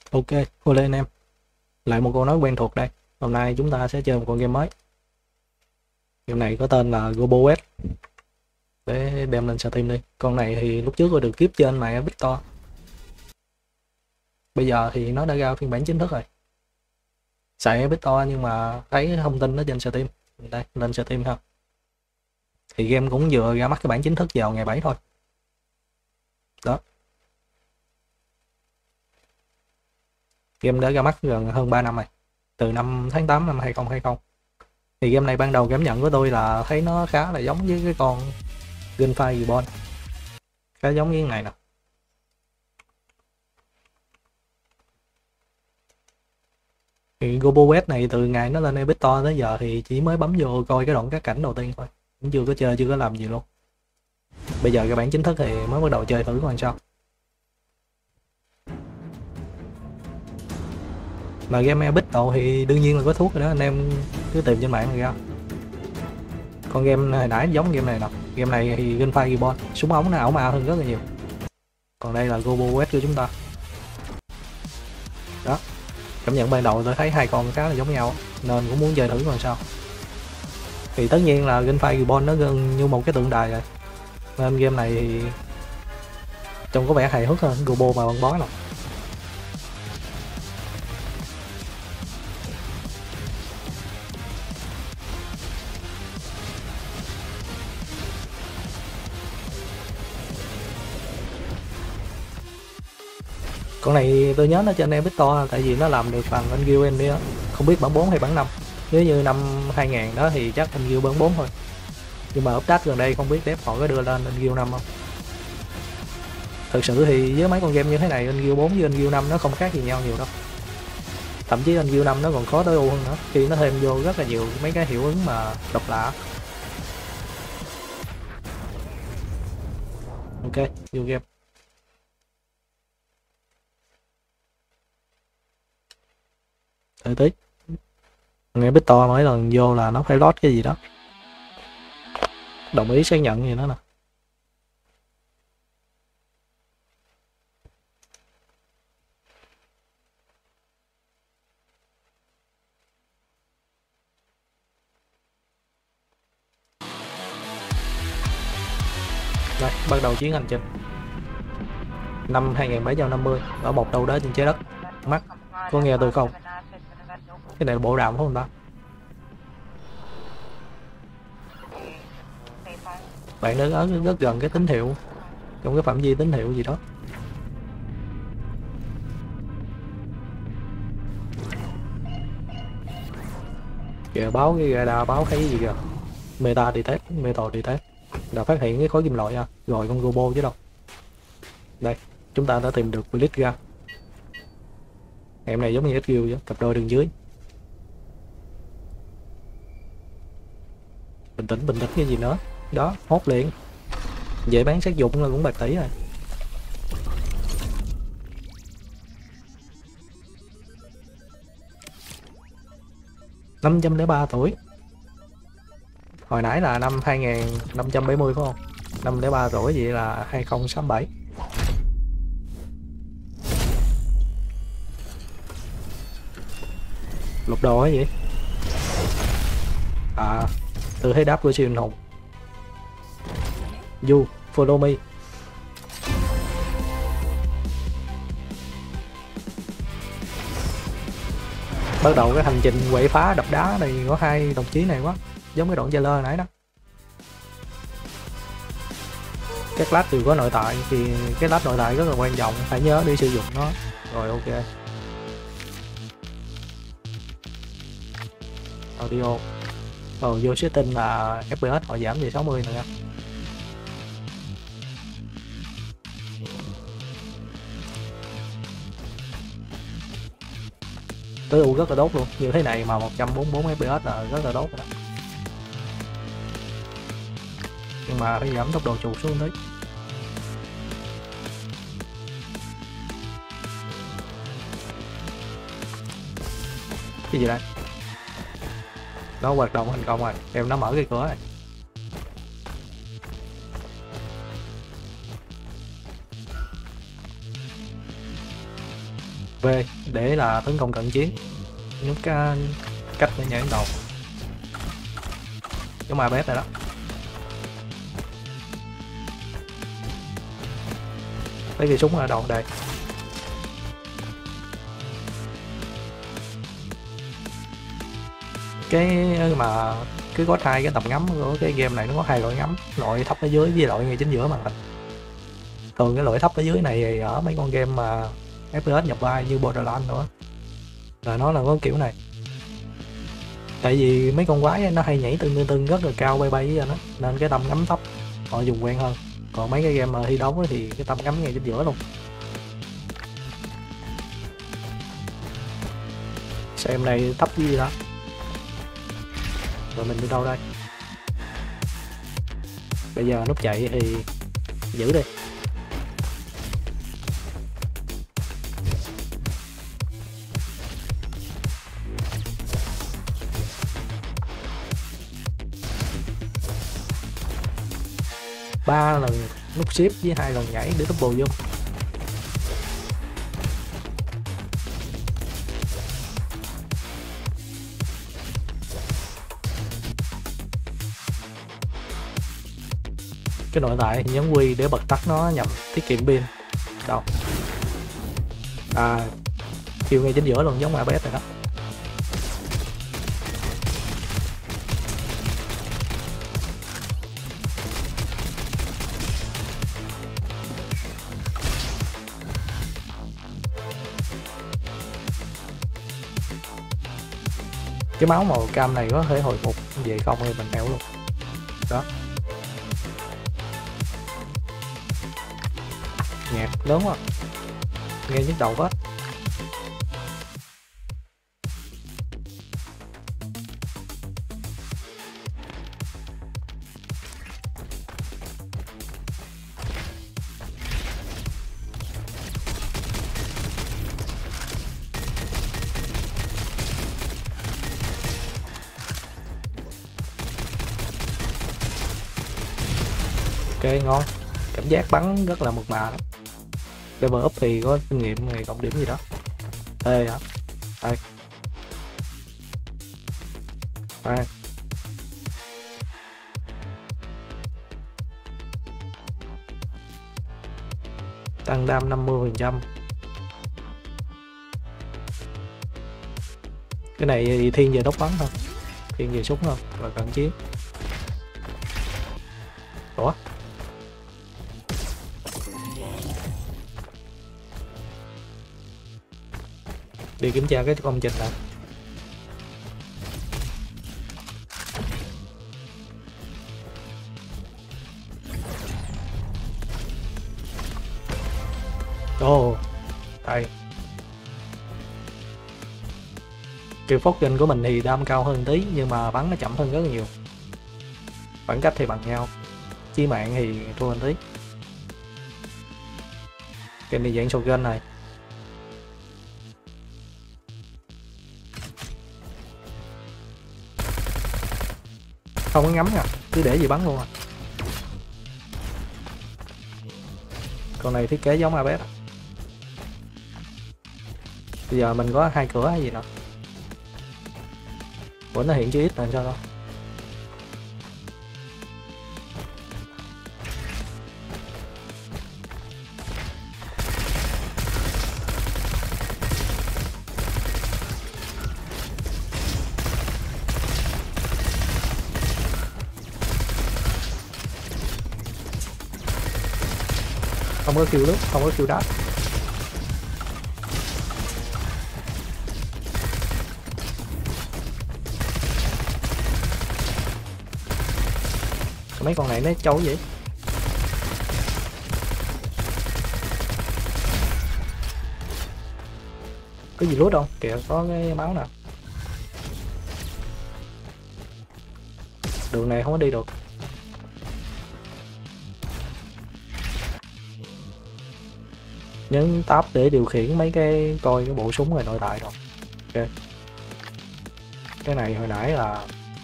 Ok, vô lên em. Lại một câu nói quen thuộc đây. Hôm nay chúng ta sẽ chơi một con game mới. Game này có tên là GoBoWest. Để đem lên Steam đi. Con này thì lúc trước tôi được kiếp trên mạng Victor. Bây giờ thì nó đã ra phiên bản chính thức rồi. Xài Victor nhưng mà thấy thông tin nó trên Steam. Đây, lên Steam ha. Thì game cũng vừa ra mắt cái bản chính thức vào ngày 7 thôi. Đó. Game đã ra mắt gần hơn 3 năm rồi. Từ năm tháng 8 năm 2020. Thì game này ban đầu cảm nhận của tôi là thấy nó khá là giống với cái con Gunfire Reborn, khá giống với cái này nè. Thì GoBoWest này từ ngày nó lên Epic Store tới giờ thì chỉ mới bấm vô coi cái đoạn các cảnh đầu tiên thôi, cũng chưa có chơi, chưa có làm gì luôn. Bây giờ cái bản chính thức thì mới bắt đầu chơi thử coi sao. Mà game Epic Store thì đương nhiên là có thuốc rồi đó, anh em cứ tìm trên mạng này ra. Con game hồi nãy giống game này nè, game này thì Gunfire Reborn, súng ống nó ảo ma hơn rất là nhiều. Còn đây là GoBoWest của chúng ta. Đó, cảm nhận ban đầu tôi thấy hai con khá là giống nhau nên cũng muốn chơi thử coi sao. Thì tất nhiên là Gunfire Reborn nó gần như một cái tượng đài rồi, nên game này thì trông có vẻ hài hước hơn Gobo mà băng bó nào. Con này tôi nhớ nó trên Epic Store tại vì nó làm được bằng Unreal Engine á, không biết bản 4 hay bản 5. Nếu như năm 2000 đó thì chắc Unreal bản 4 thôi. Nhưng mà update gần đây không biết dev họ có đưa lên Unreal 5 không. Thực sự thì với mấy con game như thế này, Unreal 4 với Unreal 5 nó không khác gì nhau nhiều đâu. Thậm chí Unreal 5 nó còn khó tối ưu hơn nữa khi nó thêm vô rất là nhiều mấy cái hiệu ứng mà độc lạ. Ok, vô game. Thử tí. Nghe Victor mỗi lần vô là nó phải load cái gì đó. Đồng ý xác nhận gì đó nè. Đây, bắt đầu chuyến hành trình. Năm 2750 ở một đâu đó trên trái đất. Mắt, có nghe tôi không? Cái này là bộ đàm phải không ta? Bạn đứng ở rất gần cái tín hiệu, trong cái phạm vi tín hiệu gì đó. Kìa, báo cái radar báo thấy gì kìa. Meta detect đã phát hiện cái khối kim loại à, rồi con robot chứ đâu. Đây, chúng ta đã tìm được Blitz ra. Em này giống như SQ chứ, cặp đôi đường dưới. Bình tĩnh cái gì nữa. Đó, hốt liền. Dễ bán sát dụng là cũng bạc tỷ rồi. $503. Hồi nãy là năm 2570 phải không? 503 tuổi vậy là 2067. Lục đồ ấy vậy? À, tôi thấy đáp của siêu anh hùng. You, follow me. Bắt đầu cái hành trình quậy phá đập đá này có hai đồng chí này quá, giống cái đoạn trailer hồi nãy đó. Các lát đều có nội tại thì cái lát nội tại rất là quan trọng, phải nhớ để sử dụng nó. Rồi ok. Audio. Vô setting là FPS họ giảm về 60 nè nha. Tối ưu rất là tốt luôn, như thế này mà 144 FPS là rất là tốt rồi đó. Nhưng mà phải giảm tốc độ chuột xuống tí. Cái gì đây? Nó hoạt động thành công rồi, em nó mở cái cửa này. V để là tấn công cận chiến, nhúc cái cách để nhảy đầu giống ABS này đó. Lấy cây súng ở đầu đây. Cái mà cứ có hai cái tầm ngắm của cái game này, nó có hai loại ngắm, loại thấp ở dưới với loại ngay chính giữa màn hình. Thường cái loại thấp ở dưới này thì ở mấy con game mà FPS nhập vai như Borderlands nữa là nó là có kiểu này. Tại vì mấy con quái nó hay nhảy từng rất là cao bay bay với nó, nên cái tầm ngắm thấp họ dùng quen hơn. Còn mấy cái game mà thi đấu thì cái tầm ngắm ngay chính giữa luôn. Xem này thấp cái gì đó. Rồi mình đi đâu đây? Bây giờ nút chạy thì giữ đi. Ba lần nút shift với 2 lần nhảy để double zoom. Cái nội tại thì nhấn Q để bật tắt nó nhằm tiết kiệm pin. Đâu? À, kêu ngay chính giữa luôn giống ABS này đó. Cái máu màu cam này có thể hồi phục về không thì mình heo luôn. Đó. Nhạc lớn quá. Nghe nhức đầu quá. Ok, ngon. Cảm giác bắn rất là mượt mà đó. Level up thì có kinh nghiệm ngày cộng điểm gì đó. Ê hả? Đây. Đây. Tăng đam 50%. Cái này thì thiên về đốc bắn thôi, thiên về súng không và cận chiến. Ủa? Đi kiểm tra cái công trình này. Ồ, đây. Kiểu Fortune của mình thì đam cao hơn tí nhưng mà bắn nó chậm hơn rất là nhiều. Khoảng cách thì bằng nhau, chí mạng thì thua hơn tí. Cái này dạng shotgun này. Không có ngắm nha, cứ để gì bắn luôn à. Con này thiết kế giống ABS. Bây giờ mình có 2 cửa hay gì nè. Ủa nó hiện chữ X là sao đâu? Không có kill lướt, không có kill đáp. Mấy con này nó trâu vậy. Có gì lút không? Kìa có cái máu nè. Đường này không có đi được. Nhấn tab để điều khiển mấy cái coi cái bộ súng rồi nội tại rồi. Ok. Cái này hồi nãy là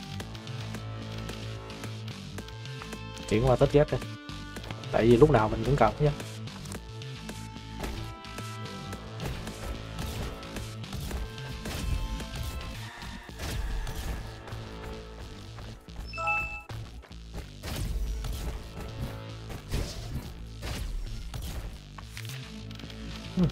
chuyển qua tích ghép đi. Tại vì lúc nào mình cũng cần chứ. Ừ.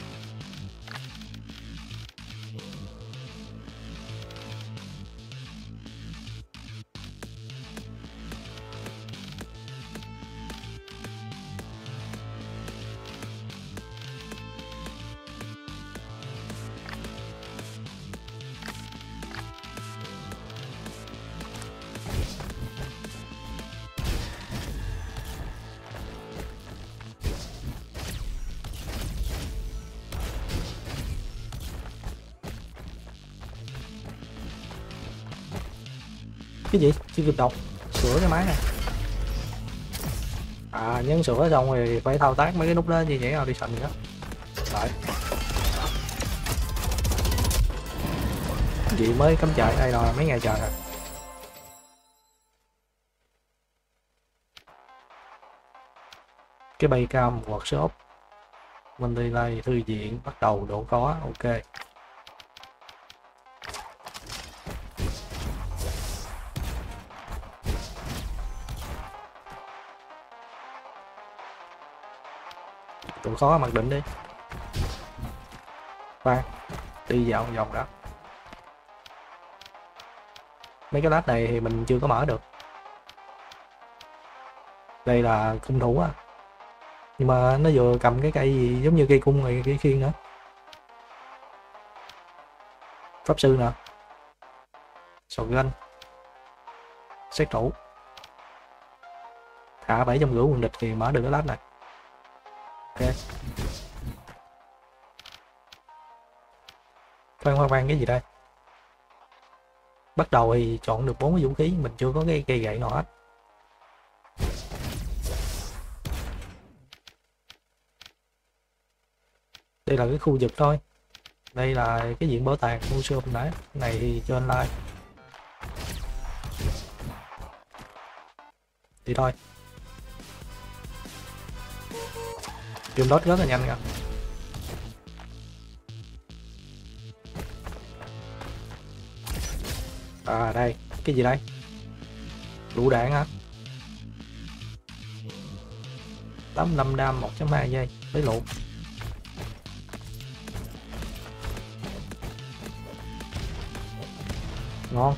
Cái gì chưa kịp đọc, sửa cái máy này. À nhấn sửa xong rồi phải thao tác mấy cái nút đó như nhảy audition gì đó. Rồi chị mới cắm chạy đây rồi mấy ngày trời rồi. Cái bay cam workshop mình đi đây thư viện bắt đầu độ khó. Ok độ khó mặc định đi. Khoan đi dạo vòng đó. Mấy cái lát này thì mình chưa có mở được. Đây là cung thủ á, nhưng mà nó vừa cầm cái cây gì giống như cây cung rồi cây khiên nữa. Pháp sư nè, shotgun, sát thủ. Thả 750 quân địch thì mở được cái lát này. Ok. Khoan cái gì đây? Bắt đầu thì chọn được 4 cái vũ khí, mình chưa có cái cây gậy nào hết. Đây là cái khu vực thôi. Đây là cái diện bảo tàng museum hồi nãy. Cái này thì cho online. Thì thôi. Zoom đốt rất là nhanh nha. À đây, cái gì đây? Lựu đạn hả? 85 đam 1.2 giây, lấy lụ. Ngon.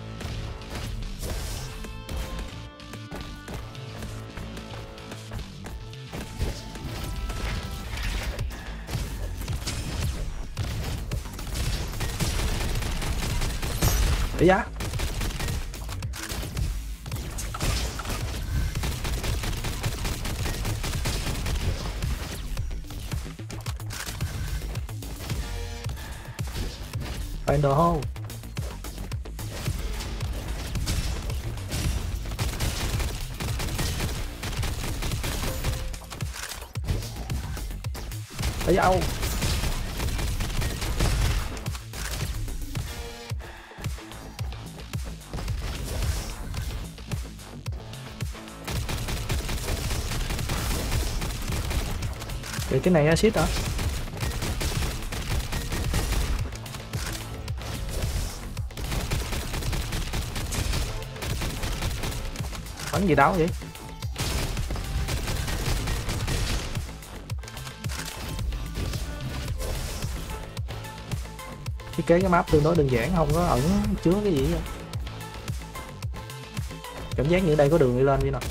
Để giá. Find the hole. Lấy dao. Vậy cái này acid hả? Bắn gì đáo vậy? Thiết kế cái map tương đối đơn giản, không có ẩn chứa cái gì vậy. Cảm giác như đây có đường đi lên vậy nè.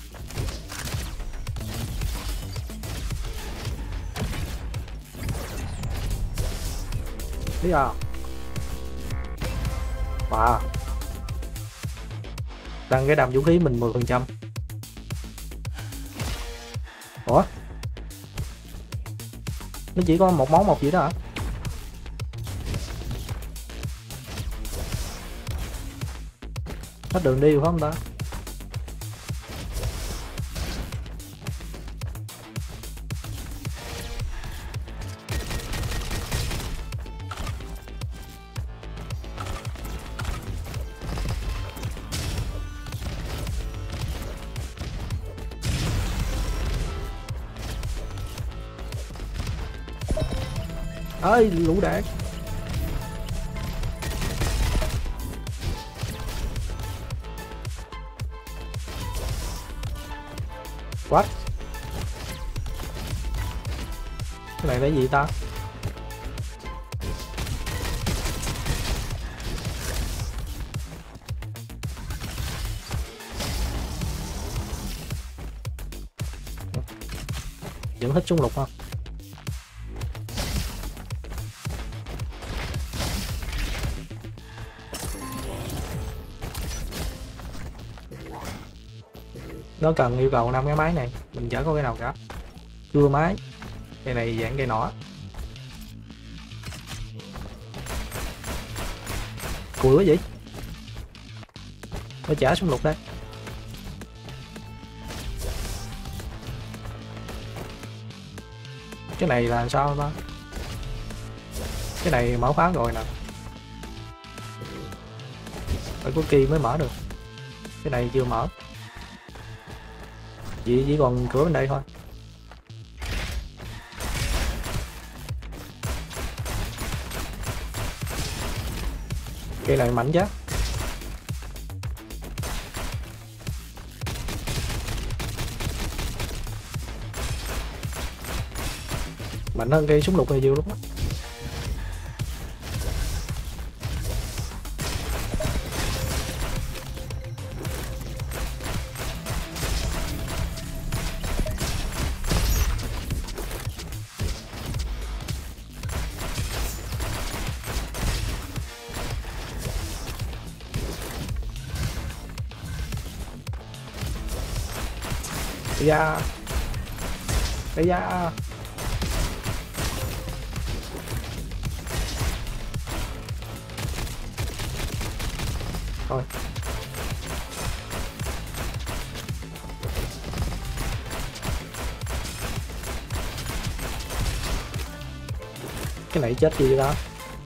Thấy à? Wow. Tăng cái đam vũ khí mình 10%. Ủa? Nó chỉ có một món một gì đó hả? Hết đường đi phải không ta? Ơi lũ đạn. What? Cái này là gì ta? Vẫn thích súng lục không? Nó cần yêu cầu 5 cái máy này, mình chả có cái nào cả. Cưa máy, cây này dạng cây nỏ. Cùi quá vậy? Nó trả súng lục đây. Cái này là sao ta? Cái này mở khóa rồi nè. Phải có key mới mở được. Cái này chưa mở. Chỉ còn cửa bên đây thôi. Cây này mạnh chắc. Mạnh hơn cây súng lục này nhiều lúc đó. Da cái da thôi cái này chết gì đó.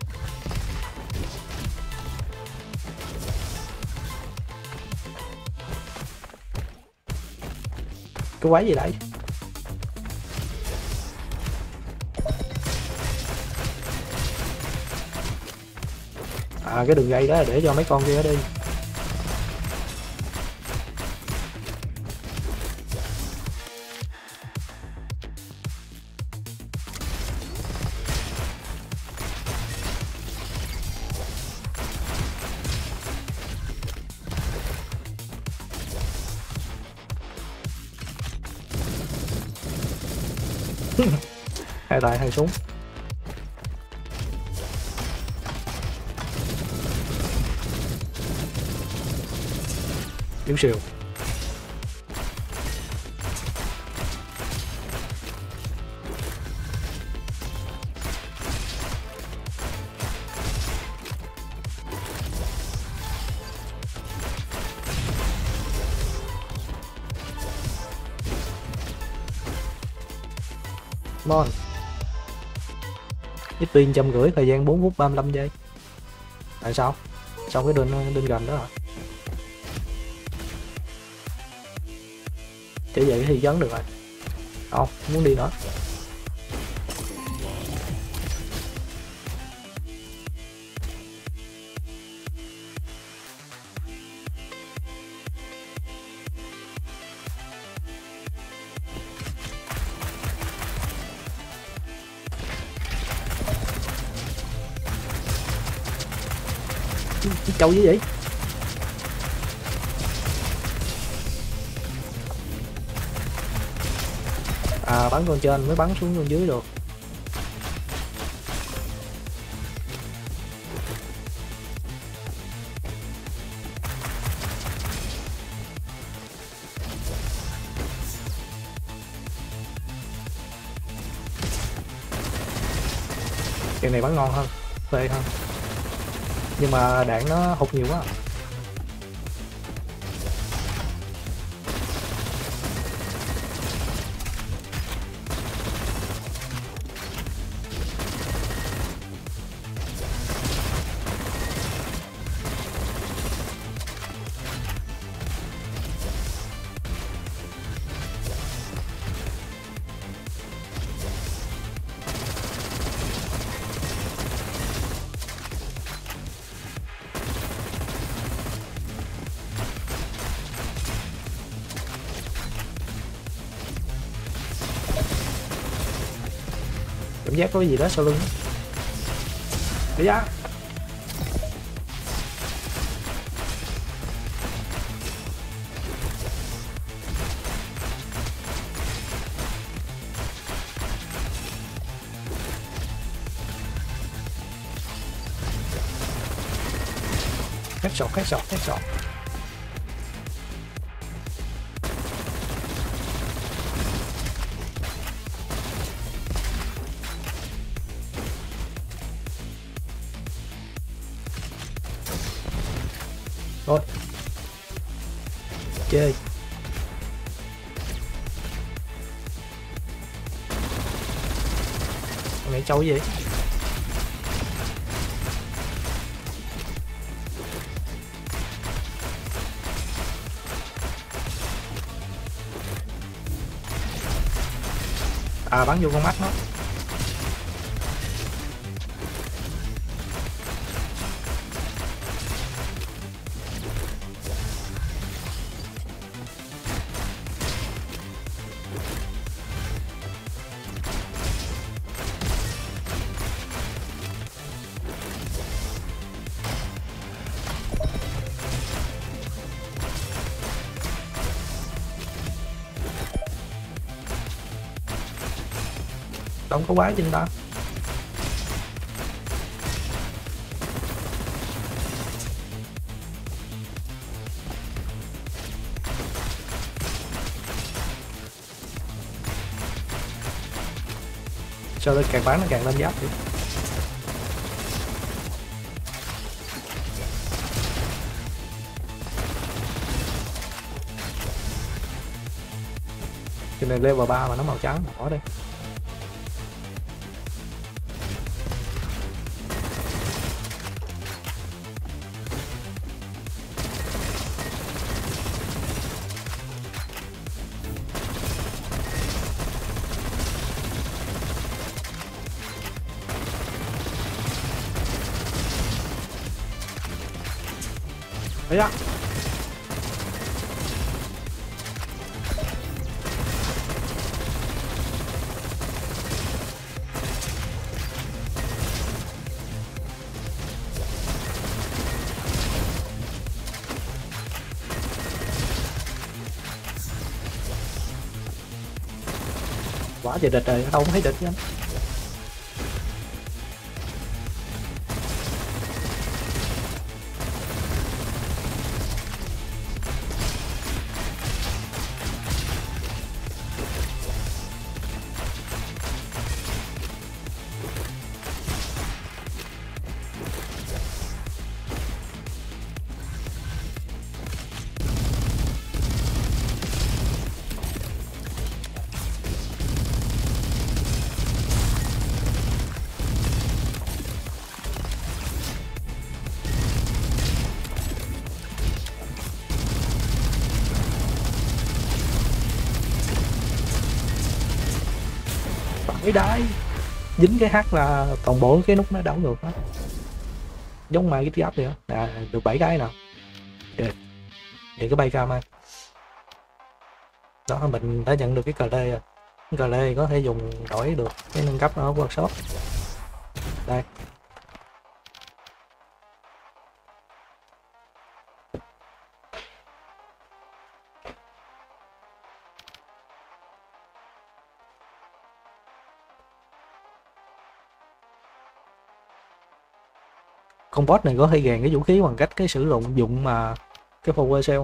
Cái quái gì đấy? À cái đường dây đó là để cho mấy con kia đi. Hai tay hai súng. Yếu xìu. Mon. Ít pin 150, thời gian 4 phút 35 giây. Tại sao? Xong cái đinh gần đó hả? Chỉ vậy thì dấn được rồi. Không, muốn đi nữa. Châu gì vậy? À bắn con trên mới bắn xuống con dưới được. Cái này bắn ngon hơn, phê hơn. Nhưng mà đạn nó hụt nhiều quá. Cảm giác có cái gì đó sau lưng. Để ra. Headshot. Rồi chơi con này trâu gì à, bắn vô con mắt nó. Không có quái trên ta. Sao đây càng bán nó càng lên giáp vậy. Cái này level 3 mà nó màu trắng bỏ đây. Đấy ạ. Quá trời địch rồi, đâu không thấy địch chứ anh. Phải đái dính cái H là toàn bộ cái nút nó đảo ngược đó, giống mai cái giáp vậy đó. À, được 7 cái nào được vậy cái bay cam anh đó, mình đã nhận được cái cờ lê rồi. Cái cờ lê có thể dùng đổi được cái nâng cấp ở workshop đây. Con boss này có thể gàn cái vũ khí bằng cách cái sử dụng mà cái power cell.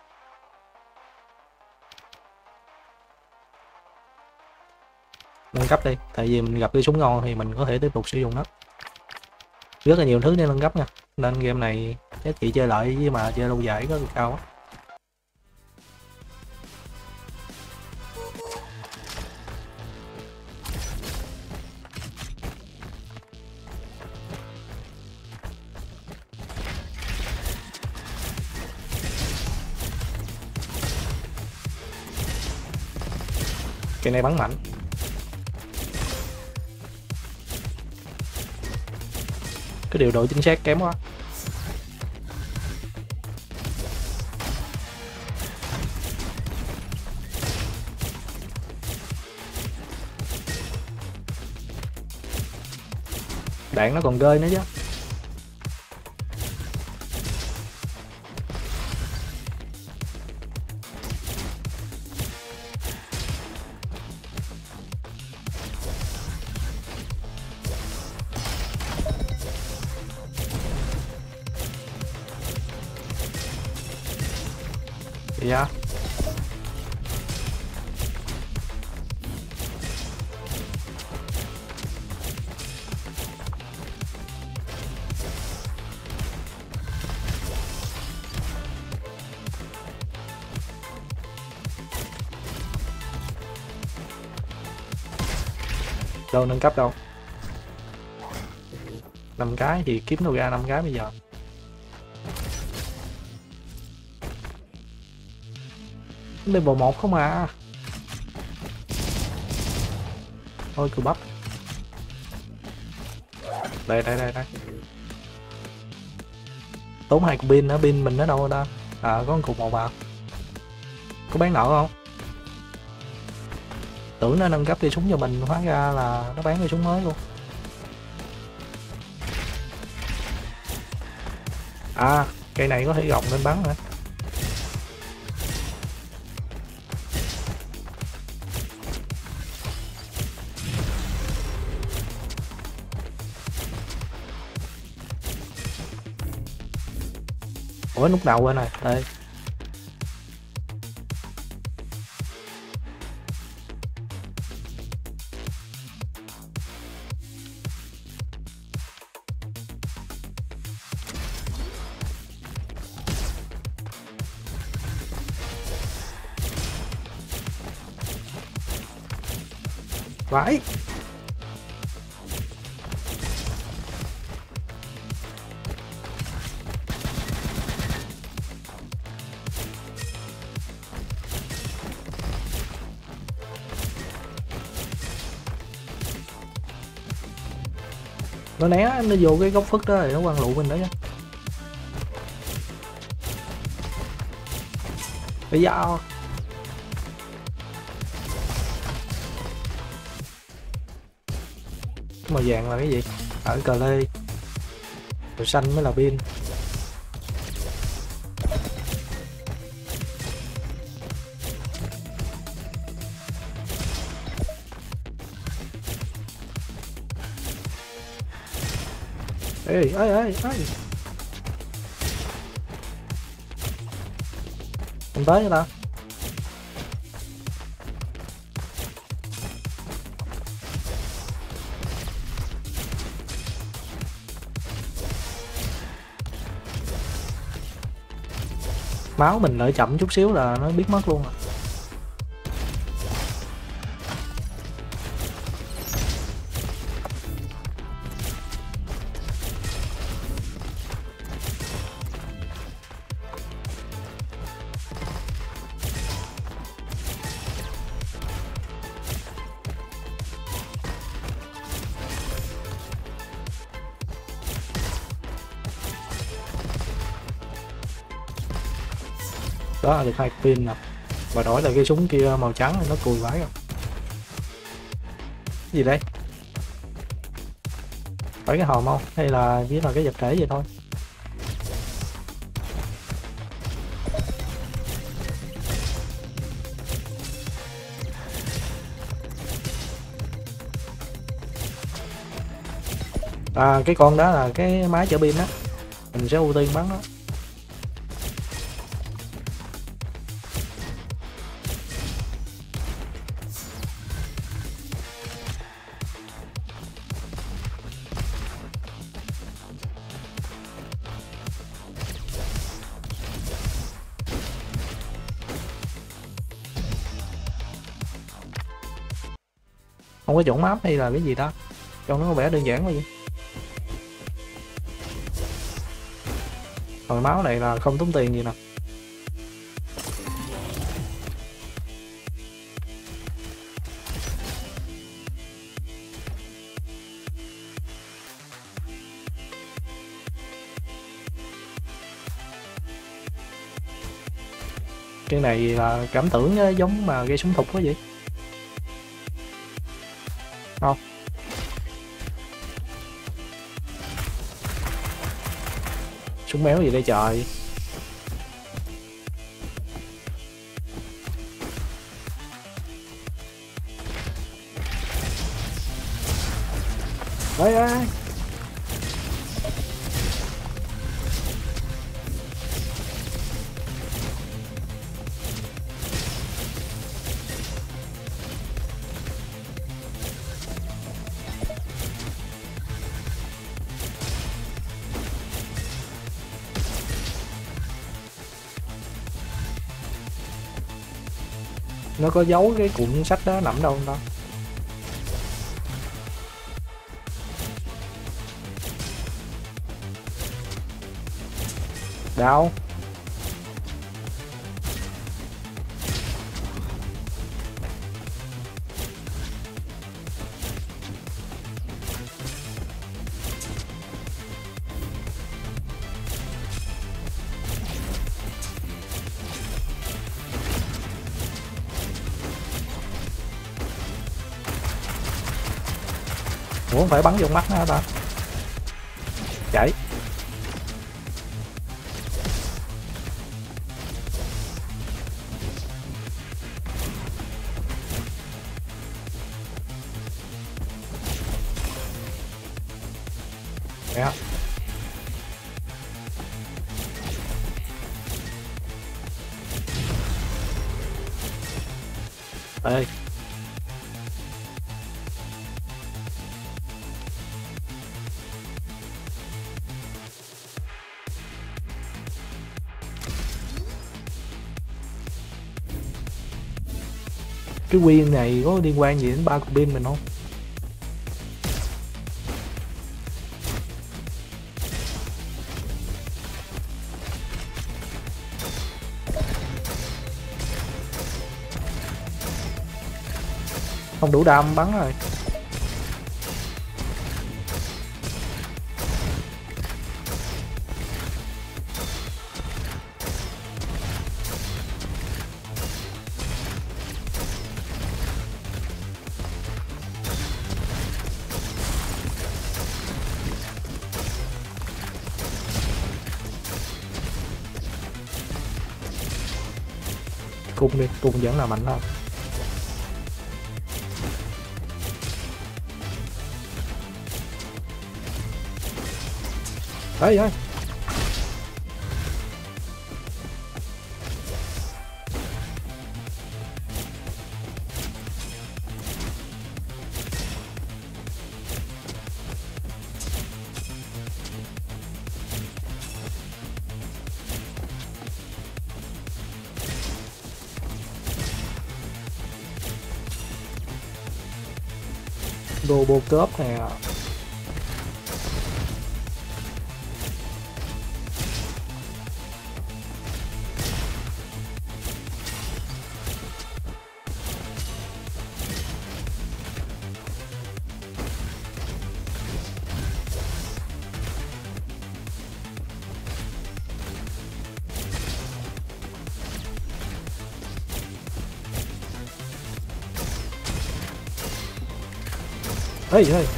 Nâng cấp đi, tại vì mình gặp cái súng ngon thì mình có thể tiếp tục sử dụng nó. Rất là nhiều thứ để nâng cấp nha, nên game này giá trị chơi lại với mà chơi lâu dài có cao á. Cái này bắn mạnh. Cái điều độ chính xác kém quá. Đạn nó còn rơi nữa chứ. Dạ. Đâu nâng cấp đâu? 5 cái thì kiếm đâu ra 5 cái bây giờ. Level 1 không à. Thôi cứ bắp. Đây. Tốn 2 cục pin nữa, pin mình ở đâu rồi ta? À có 1 cục 1 vào. Có bán nợ không? Tưởng nó nâng cấp cây súng cho mình, hóa ra là nó bán cây súng mới luôn. À cây này có thể gồng lên bắn hả? Ủa nút đầu bên này đây. Vãi. Nó né, nó vô cái góc phức đó rồi nó quăng lụ mình đó nha. Bây giờ màu vàng là cái gì? Ở cờ lê. Màu xanh mới là pin. Ê. Không tới nữa ta. Máu mình lợi chậm chút xíu là nó biết mất luôn à. Đó được 2 pin nè. Và đổi lại cái súng kia màu trắng thì nó cùi vãi rồi. Cái gì đây? Phải cái hòm không? Hay là chỉ là cái vật thể vậy thôi? À cái con đó là cái máy chở pin á. Mình sẽ ưu tiên bắn đó. Không có chuẩn map hay là cái gì đó, trong nó có vẻ đơn giản quá vậy. Hồi máu này là không tốn tiền gì nè. Cái này là cảm tưởng giống mà gây súng thục quá vậy. Không. Súng méo gì đây trời. Ê. Nó có giấu cái cuộn sách đó nằm đâu không ta? Đâu? Ủa không phải bắn vô mắt nó hả ta? Chạy. Dạ. Ê. Cái quyên này có liên quan gì đến ba cục pin mình không? Không đủ đam bắn rồi. Cung đi, cung vẫn là mạnh hơn. Đấy ơi. Robocop nè. Ê ơi.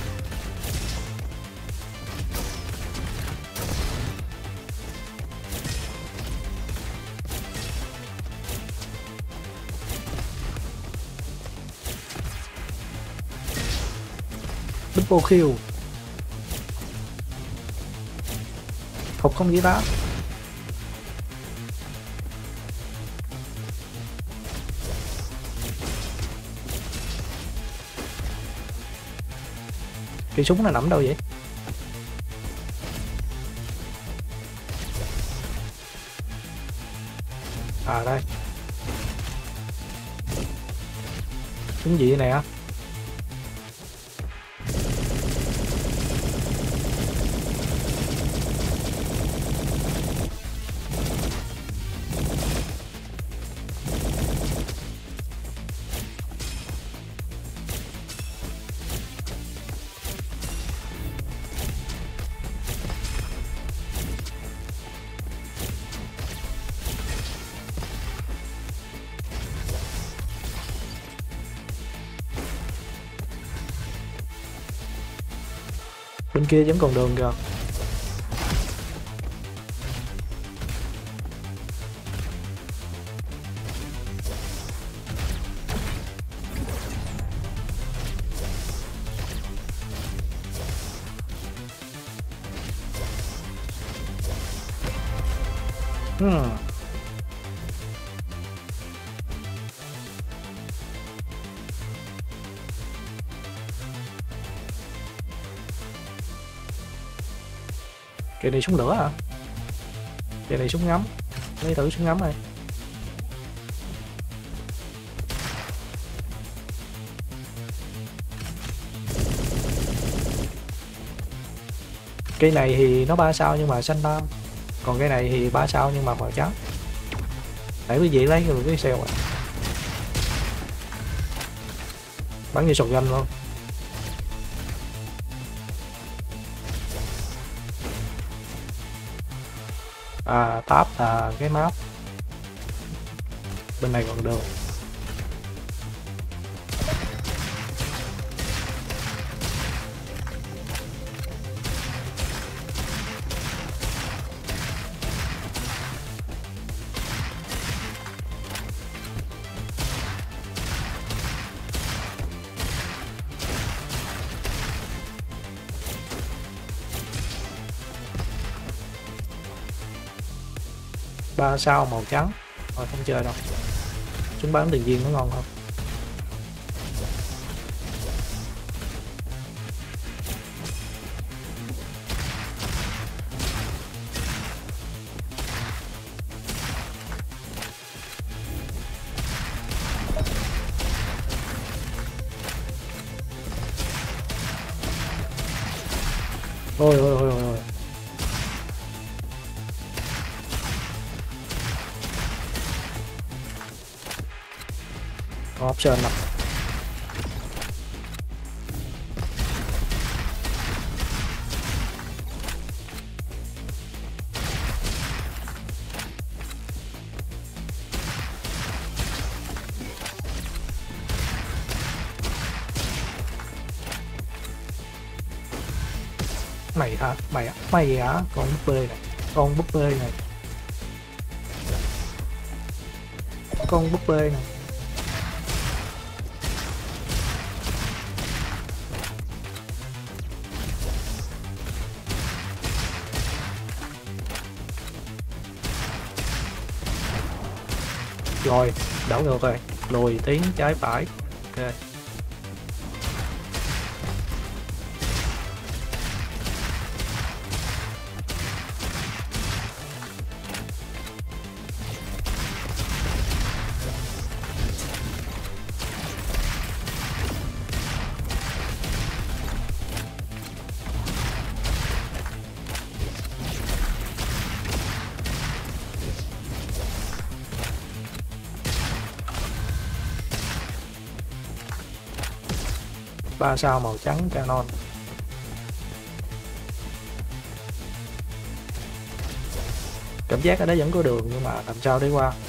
Double kill. Phục không gì đó. Cái súng nó nằm đâu vậy? À đây. Súng gì nè? Bên kia vẫn còn đường kìa. Cái này súng lửa hả? Cái này súng ngắm. Lấy thử súng ngắm này. Cây này thì nó 3 sao nhưng mà xanh lam, còn cây này thì 3 sao nhưng mà màu trắng. Để quý vị lấy được cái xeo rồi. Bắn như sọt ganh luôn. Táp là cái map. Bên này còn được. Ba sao màu trắng rồi không chơi đâu, chúng bán tiền viên nó ngon không. Ôi ôi ôi ôi ôi. Có option nè. Mày hả? Mày hả? Con búp bê này. Con búp bê này. Con búp bê này. Rồi, đảo ngược rồi. Lùi tiến trái phải. Ok. Ba sao màu trắng canon. Cảm giác ở đó vẫn có đường nhưng mà làm sao để qua.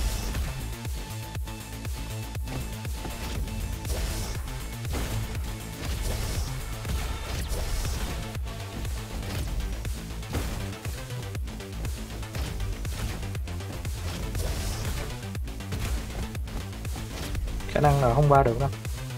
Khả năng là không qua được đâu.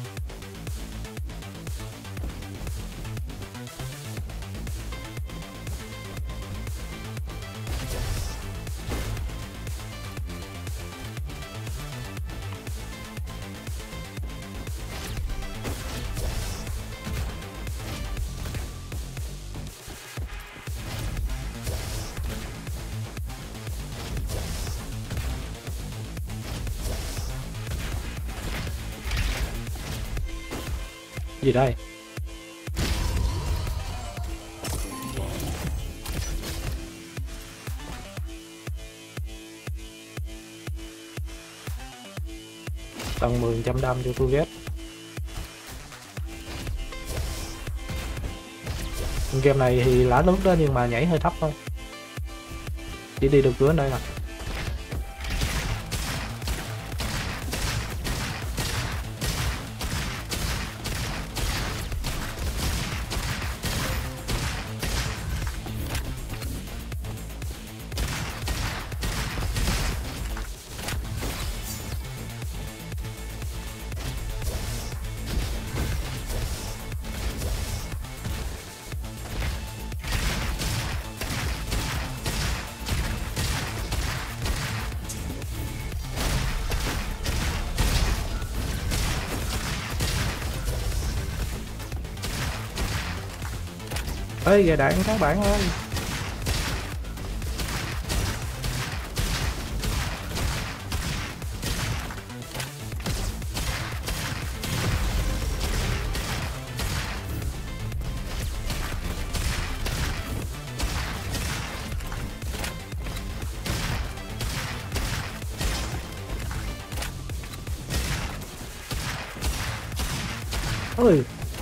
Gì đây? Tầng 10 trăm đam cho tôi ghét. Game này thì lả nước đó nhưng mà nhảy hơi thấp thôi. Chỉ đi được cửa đây nè. Ê gà đạn các bạn ơi. Ôi,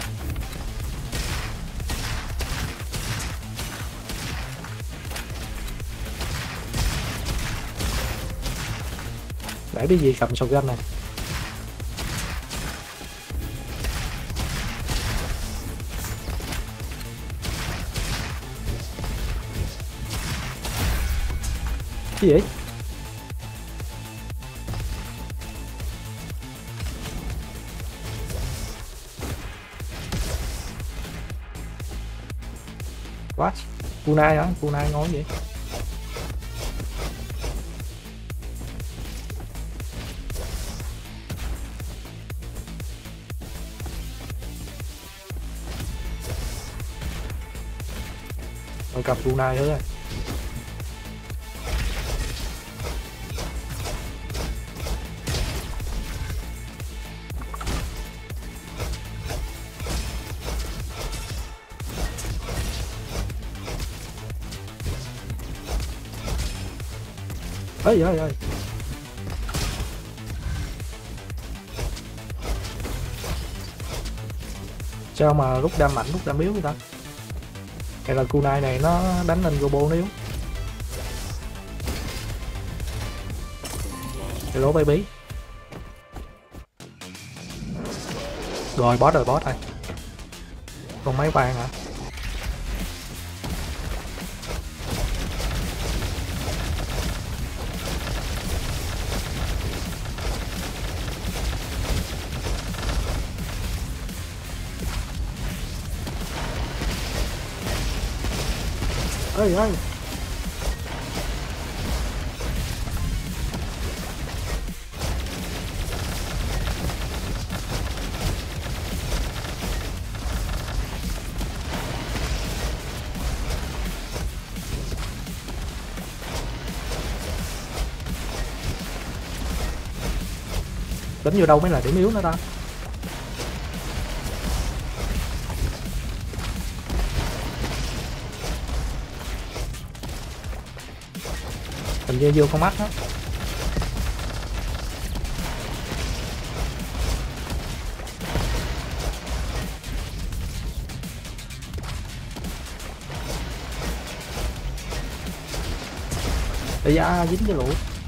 để cái gì cầm shotgun này. Cái gì vậy? What? Kunai hả? Kunai ngon vậy? Rồi cầm kunai nữa rồi. Ơi ơi ơi, sao mà rút đam mạnh rút đam yếu vậy ta? Hay là kunai này nó đánh lên robot nó yếu? Hello baby. Rồi boss rồi con máy vàng hả? Ơi ơi, đánh vô đâu mới là điểm yếu nữa ta? Hình như vô con mắt đó. Ây da, dính cái lũ.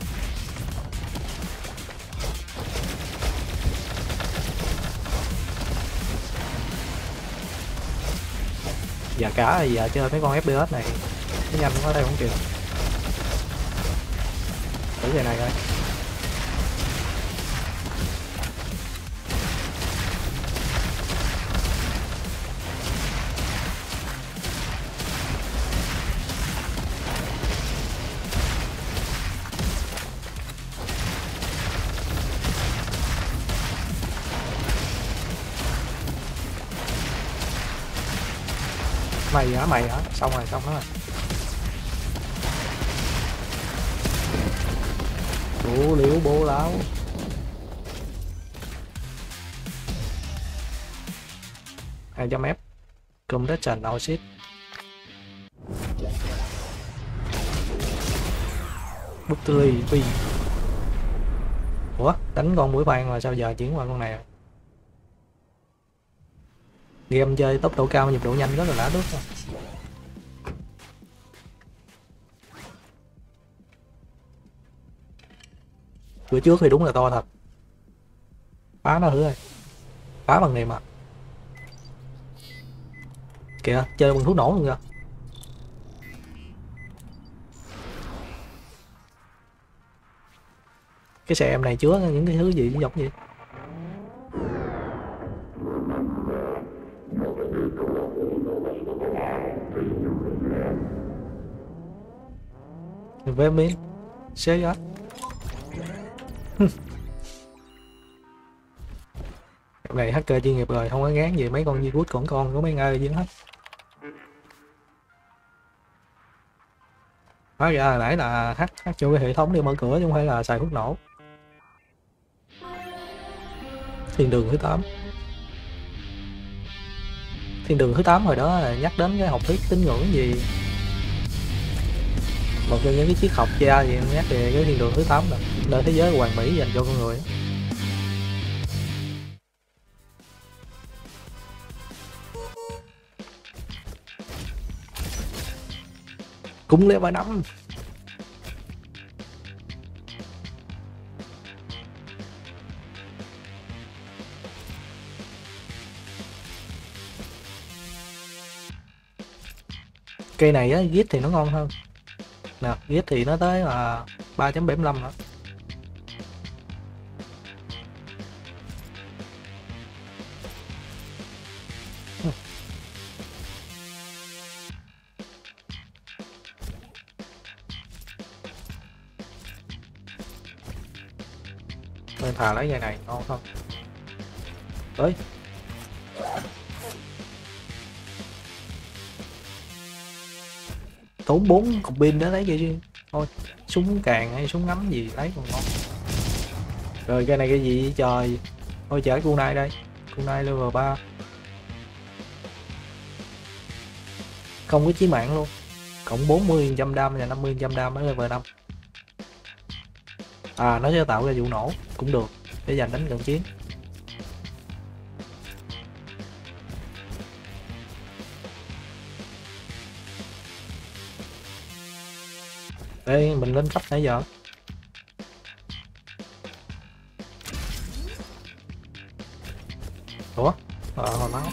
Dạ cả thì giờ chơi mấy con FPS này nó nhanh quá đây không kịp. Thử cái này coi. Mày hả? Xong rồi đó. Đủ liễu bố láo. Hai trăm ép Compression Oasis. Bức tươi phi. Ủa, đánh con mũi khoan mà sao giờ chuyển qua con này? Game chơi tốc độ cao nhịp độ nhanh rất là đã đứt rồi. Cửa trước thì đúng là to thật. Phá nó thử rồi. Phá bằng niềm à. Kìa, chơi bằng thuốc nổ luôn kìa. Cái xe em này chứa những cái thứ gì giống vậy? Về miếng xe á. Này hacker chuyên nghiệp rồi, không có ngán gì mấy con virus con của mấy ngơi gì hết. Hóa ra là nãy là hack cho cái hệ thống để mở cửa chứ không phải là xài thuốc nổ. Thiên đường thứ 8. Thiên đường thứ 8 hồi đó là nhắc đến cái học thuyết tín ngưỡng gì. Một trong những cái triết học gia gì nhắc về cái thiên đường thứ 8 là nơi thế giới hoàn mỹ dành cho con người. Cũng level 5. Cây này á, git thì nó ngon hơn nè, git thì nó tới là 3.75 nữa. Nên thà lấy cây này ngon hơn. Tới tốn 4 cục pin để lấy vậy chứ. Thôi súng càng hay súng ngắm gì lấy còn ngon. Rồi cái này cái gì trời. Thôi chở kunai đây, kunai level 3 không có chí mạng luôn, cộng 40% đam và 50% đam ở level 5. À nó sẽ tạo ra vụ nổ cũng được để dành đánh cận chiến. Đây mình lên cấp nãy giờ. Ủa hồi máu.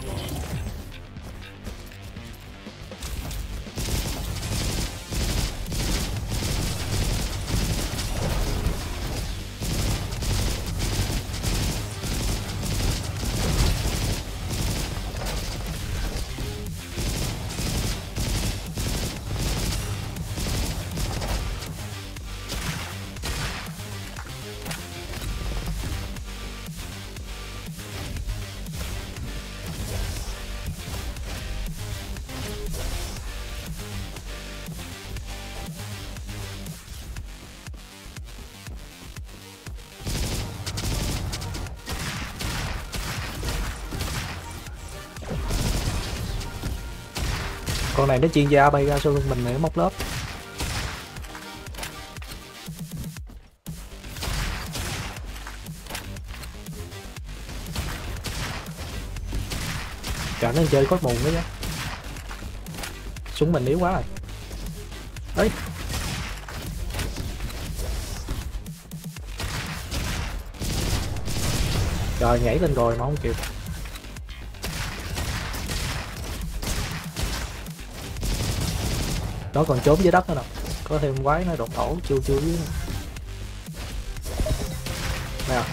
Con này nó chuyên gia bay ra sau lưng mình để móc lớp. Trời nó chơi có mùn nữa chứ. Súng mình yếu quá rồi. Đấy. Trời nhảy lên rồi mà không kịp. Nó còn trốn dưới đất nữa nè, có thêm quái nó đột thổ chưa dưới nè.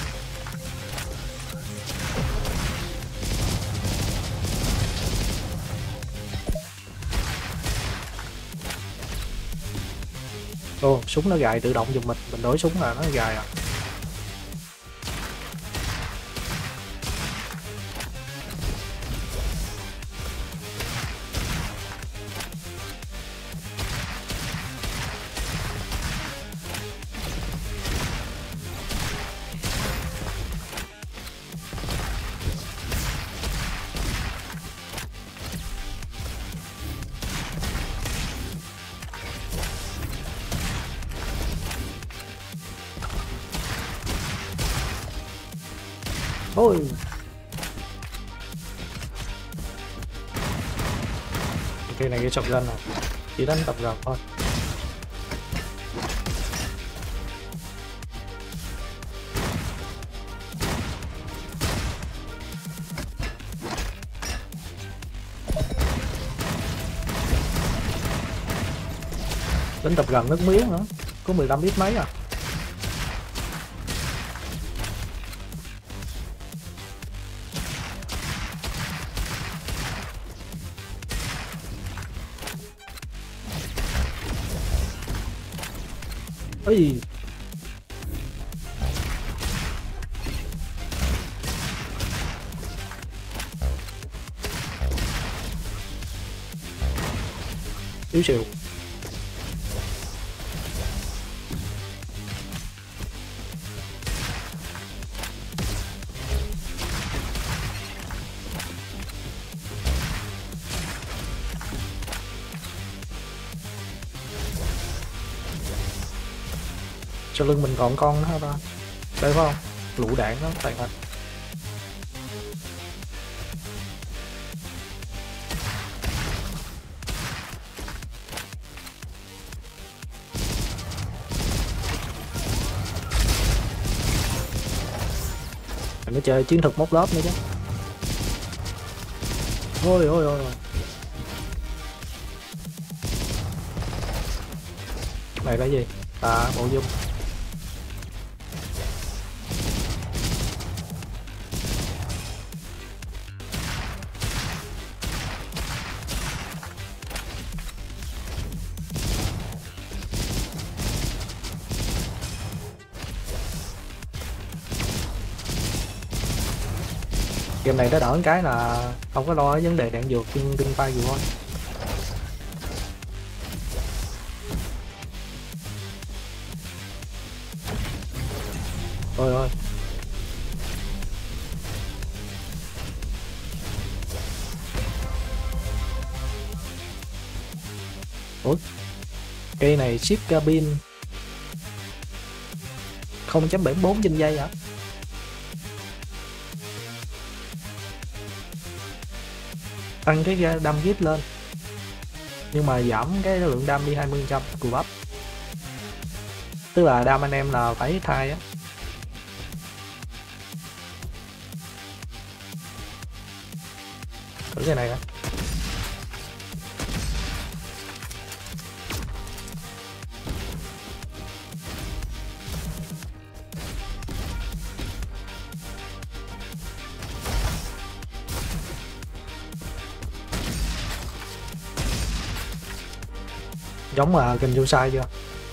Ô súng nó gài tự động giùm mình đổi súng là nó gài à. Ôi cái này cái shotgun này chỉ đánh tập gần thôi. Đánh tập gần nước miếng nữa, có 15 ít mấy à. Ôi yếu xìu. Sau lưng mình còn con nữa hả ta? Đây phải không? Lũ đạn đó toàn hình. Nó chơi chiến thuật móc lớp nữa chứ. Ôi ôi ôi. Này là gì? Bộ dung. Game này nó đỡ cái là không có lo vấn đề đạn dược trên tay gì thôi. Ôi ôi. Ủa, cây này ship cabin 0.74 trên giây hả? Tăng cái đam giết lên nhưng mà giảm cái lượng đam đi 20% cù bắp, tức là đam anh em là phải thay á. Thử cái này nè. Giống là kênh vô sai chưa?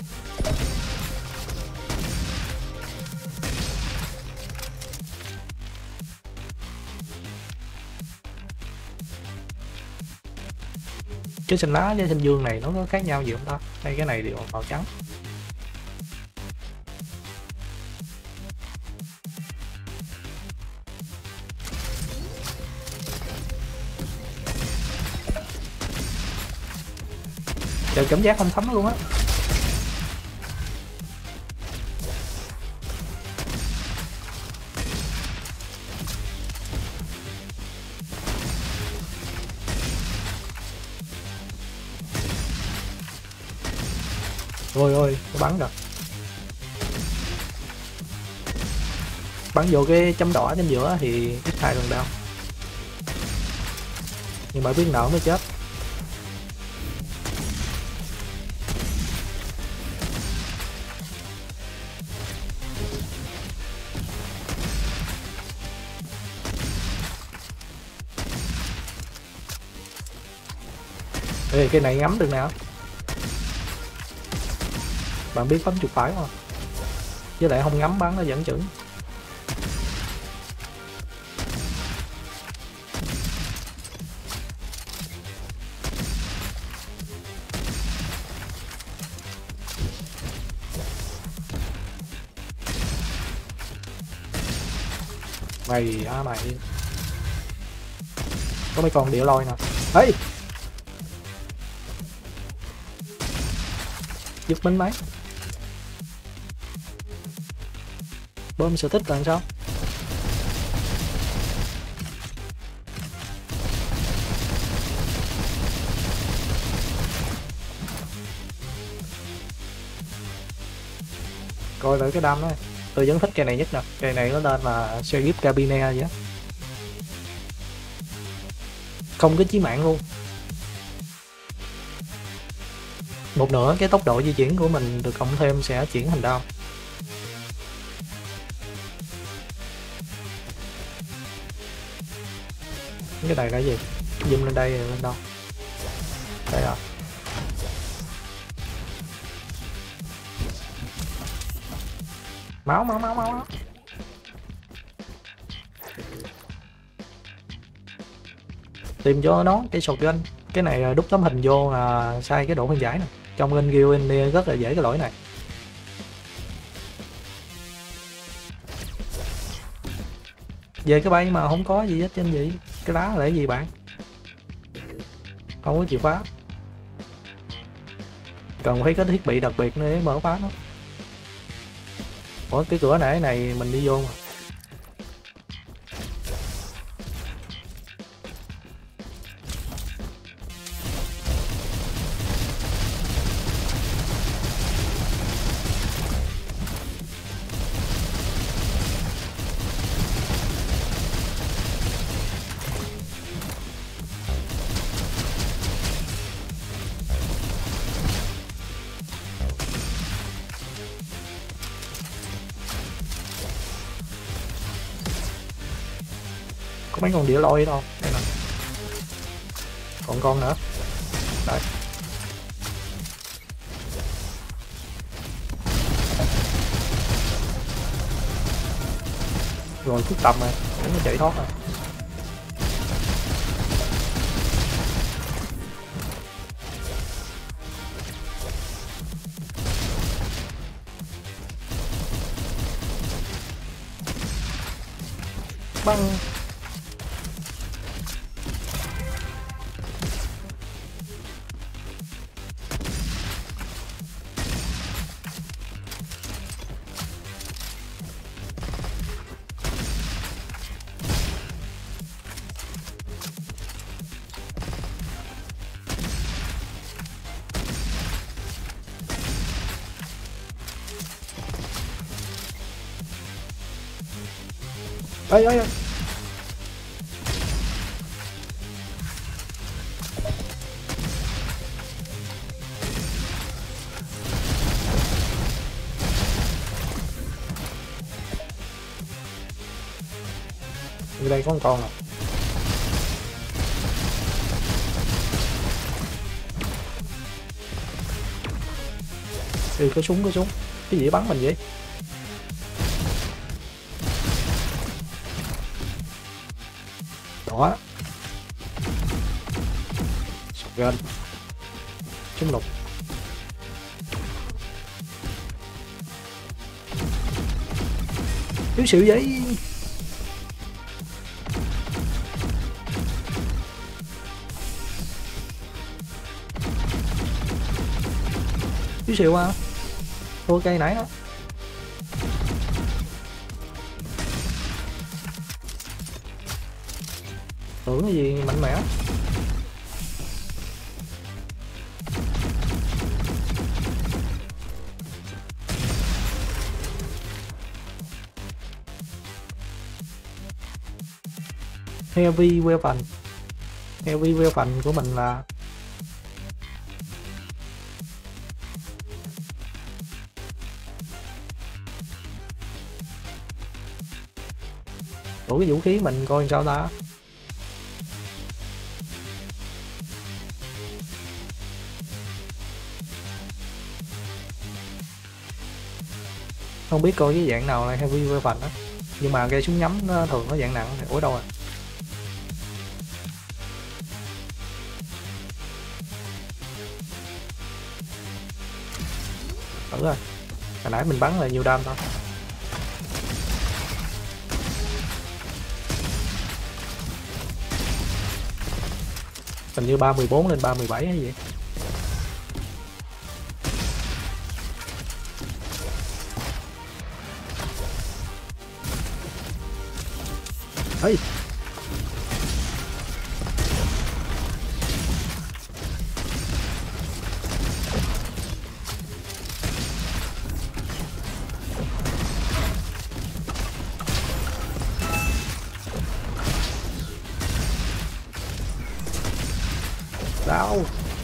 Cái xanh lá với xanh dương này nó có khác nhau gì không ta? Hay cái này đều màu trắng? Trời, cảm giác không thấm luôn á. Ôi ôi, nó bắn rồi. Bắn vô cái chấm đỏ trên giữa thì ít hai lần đau. Nhưng mà biết nợ mới chết. Ê, cái này ngắm được nào? Bạn biết bấm chuột phải không? Với lại không ngắm bắn nó vẫn chững. Mày mày. Có mấy con địa lôi nè. Ê, giật mình mấy. Bơm sở thích là sao? Coi lại cái đam đó. Tôi vẫn thích cây này nhất nè. Cây này nó lên là Sheriff Cabine vậy á. Không có chí mạng luôn. Một nữa cái tốc độ di chuyển của mình được cộng thêm sẽ chuyển thành đao. Cái này là gì? Zoom lên đây lên đâu? Đây à. Máu máu máu máu. Tìm cho nó cái shotgun. Cái này đúc tấm hình vô là sai cái độ phân giải nè. Trong kênh Guild rất là dễ cái lỗi này. Về cái bay mà không có gì hết trên gì. Cái lá là cái gì bạn? Không có chìa khóa. Cần phải có thiết bị đặc biệt để mở khóa nó. Ủa, cái cửa nãy này mình đi vô mà. Có mấy con đĩa lôi đâu. Đây nè. Còn con nữa. Đấy. Rồi phức tầm rồi, nó chạy thoát rồi. Băng. Ơi ơi ơi. Ở đây có một con à. Có súng, có súng. Cái gì bắn mình vậy? Đó. Shotgun. Súng lục. Thiếu sự vậy. Thiếu xịu à. Thua cây nãy đó. Tưởng cái gì mạnh mẽ. Heavy weapon. Heavy weapon của mình là ủa cái vũ khí mình coi sao ta. Không biết coi cái dạng nào là heavy weapon đó, nhưng mà cây súng nhắm nó thường nó dạng nặng. Ủa đâu rồi? Thử rồi, hồi nãy mình bắn là nhiều đam thôi. Hình như 314 lên 317 hay gì. Ê. Đau.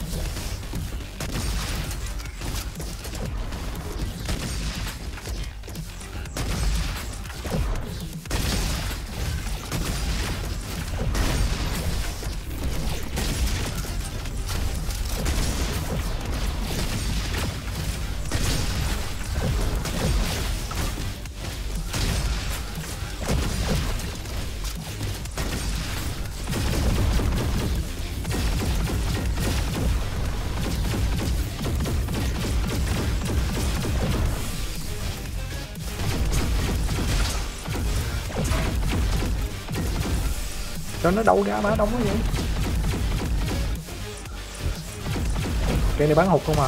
Cho nó đâu ra mà đông quá vậy. Cái này bắn hụt không à.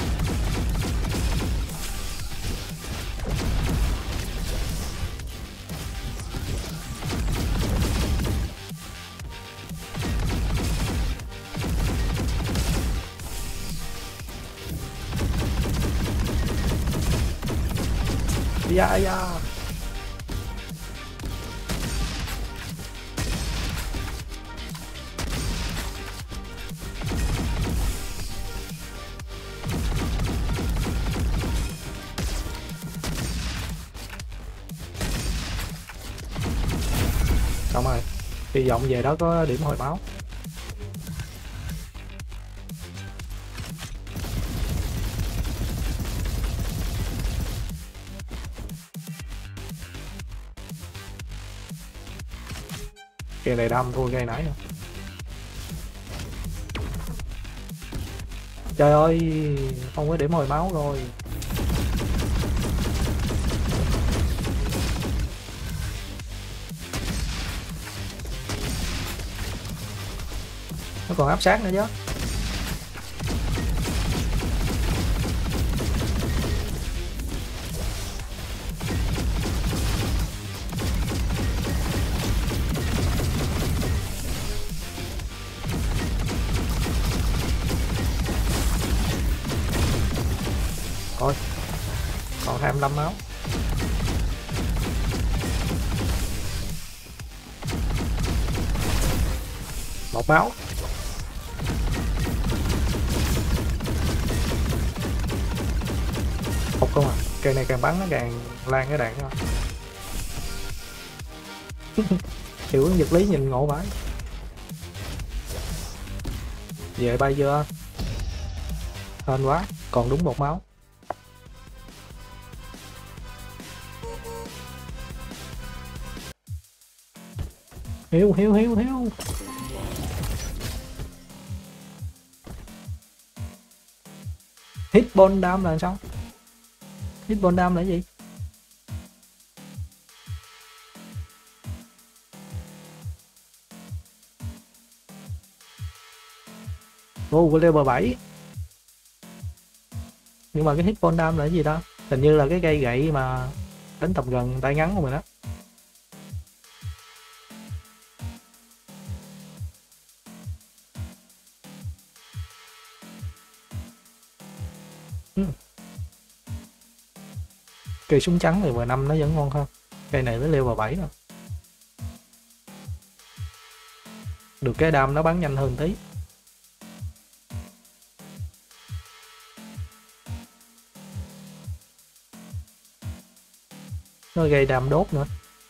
Dạ dạ. Xong rồi, Hy vọng về đó có điểm hồi máu. Cây này đâm thua cây nãy nữa. Trời ơi, không có điểm hồi máu rồi. Nó còn áp sát nữa chứ. Thôi, còn 25 máu. Một máu. Một con à. Cây này càng bắn nó càng lan cái đạn thôi. Hiệu ứng vật lý nhìn ngộ vãi. Về bay chưa? Hên quá, còn đúng một máu. Hiếu. Hitball đam là sao? Hitball đam là gì? Ồ, level 7. Nhưng mà cái hitball đam là cái gì đó? Hình như là cái cây gậy mà đánh tầm gần tay ngắn của mình đó. Cây súng trắng level 5 nó vẫn ngon hơn. Cây này nó level 7 rồi. Được cái đam nó bắn nhanh hơn tí. Nó gây đam đốt nữa.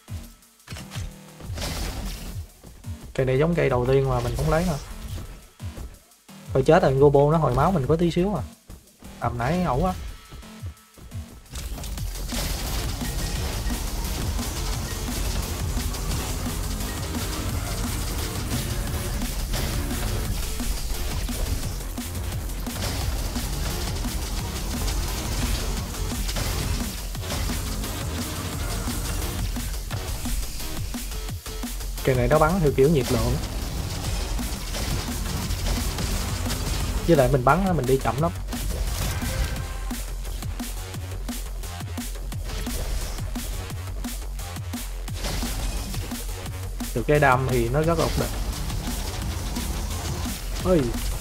Cây này giống cây đầu tiên mà mình cũng lấy thôi. Thôi chết rồi, Gobo nó hồi máu mình có tí xíu à. Tầm nãy ẩu quá. Cây này nó bắn theo kiểu nhiệt lượng. Với lại mình bắn mình đi chậm lắm. Từ cái đam thì nó rất ổn định. Ôi.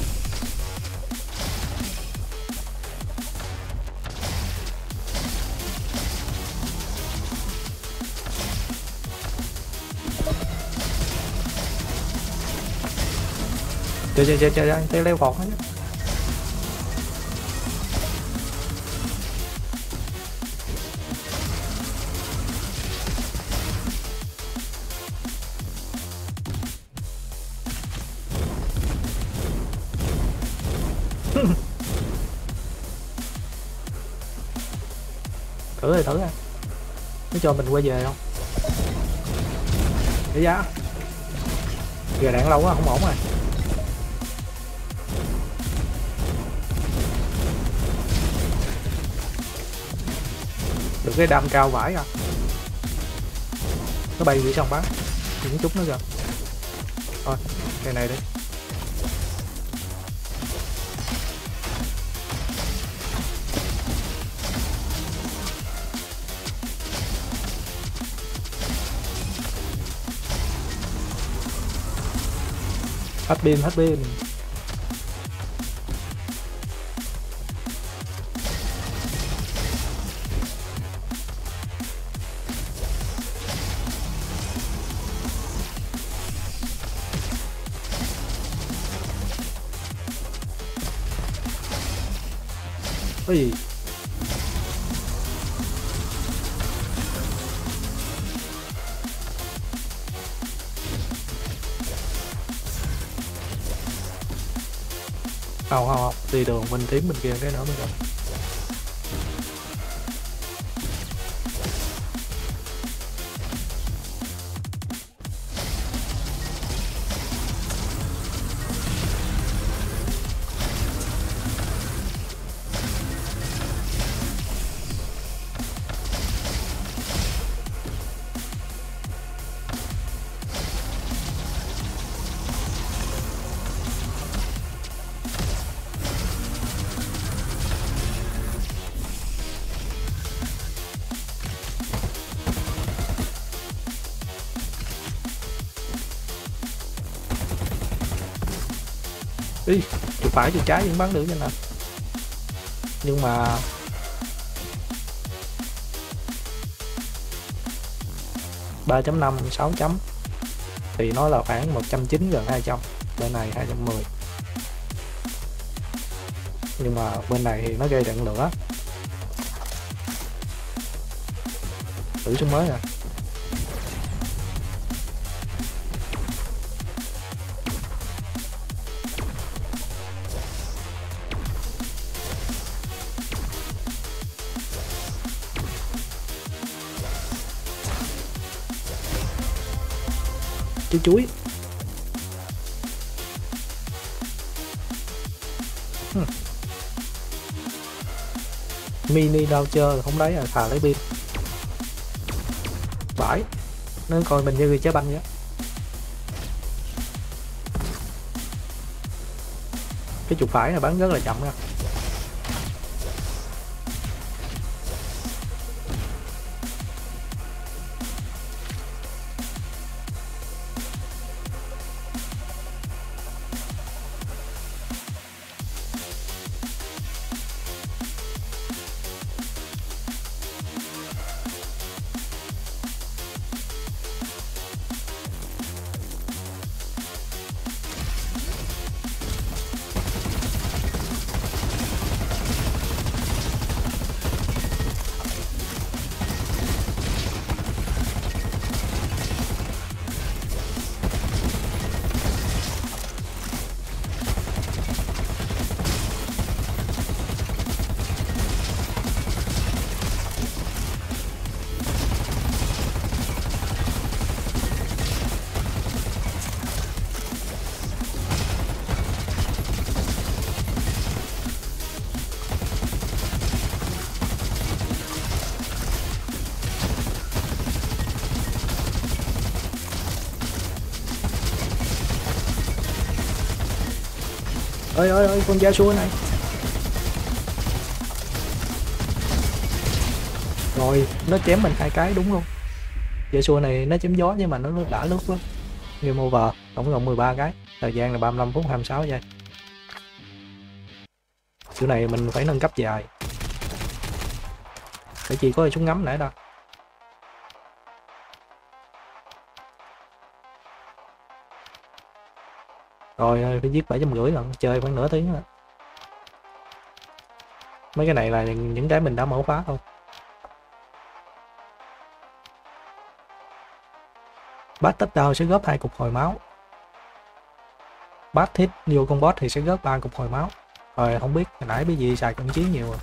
Chơi leo vọt hết. Thử rồi. Nó cho mình quay về không? Để giá. Giờ đạn lâu quá không ổn rồi. Được cái đam cao vãi à. Nó bay đi xong bắn. Những chút nữa kìa. Thôi, cây này đi. Hết pin. Cái gì? Không, đi đường bên tiến bên kia cái nữa mới được. Ý, chuột phải chuột trái vẫn bắn được cho nè, nhưng mà ba chấm năm 6 chấm thì nó là khoảng 190 gần 200, bên này 210, nhưng mà bên này thì nó gây đạn lửa. Thử súng mới nè. Chuối mini đao chơi không lấy, thà lấy pin vãi, nó coi mình như trái banh vậy. Cái chuột phải là bắn rất là chậm nha. Ơi con da xua này. Rồi nó chém mình 2 cái đúng luôn. Da xua này nó chém gió nhưng mà nó đã lướt lắm. Game over, tổng cộng 13 cái, thời gian là 35 phút 26 giây. Chỗ này mình phải nâng cấp dài. Để chỉ có súng ngắm nãy đâu. Rồi phải giết 750 lần, chơi khoảng nửa tiếng nữa. Mấy cái này là những cái mình đã mở phá thôi. Bát touchdown sẽ góp 2 cục hồi máu. Bát hit vô con boss thì sẽ góp 3 cục hồi máu. Rồi không biết hồi nãy cái gì xài cận chiến nhiều rồi.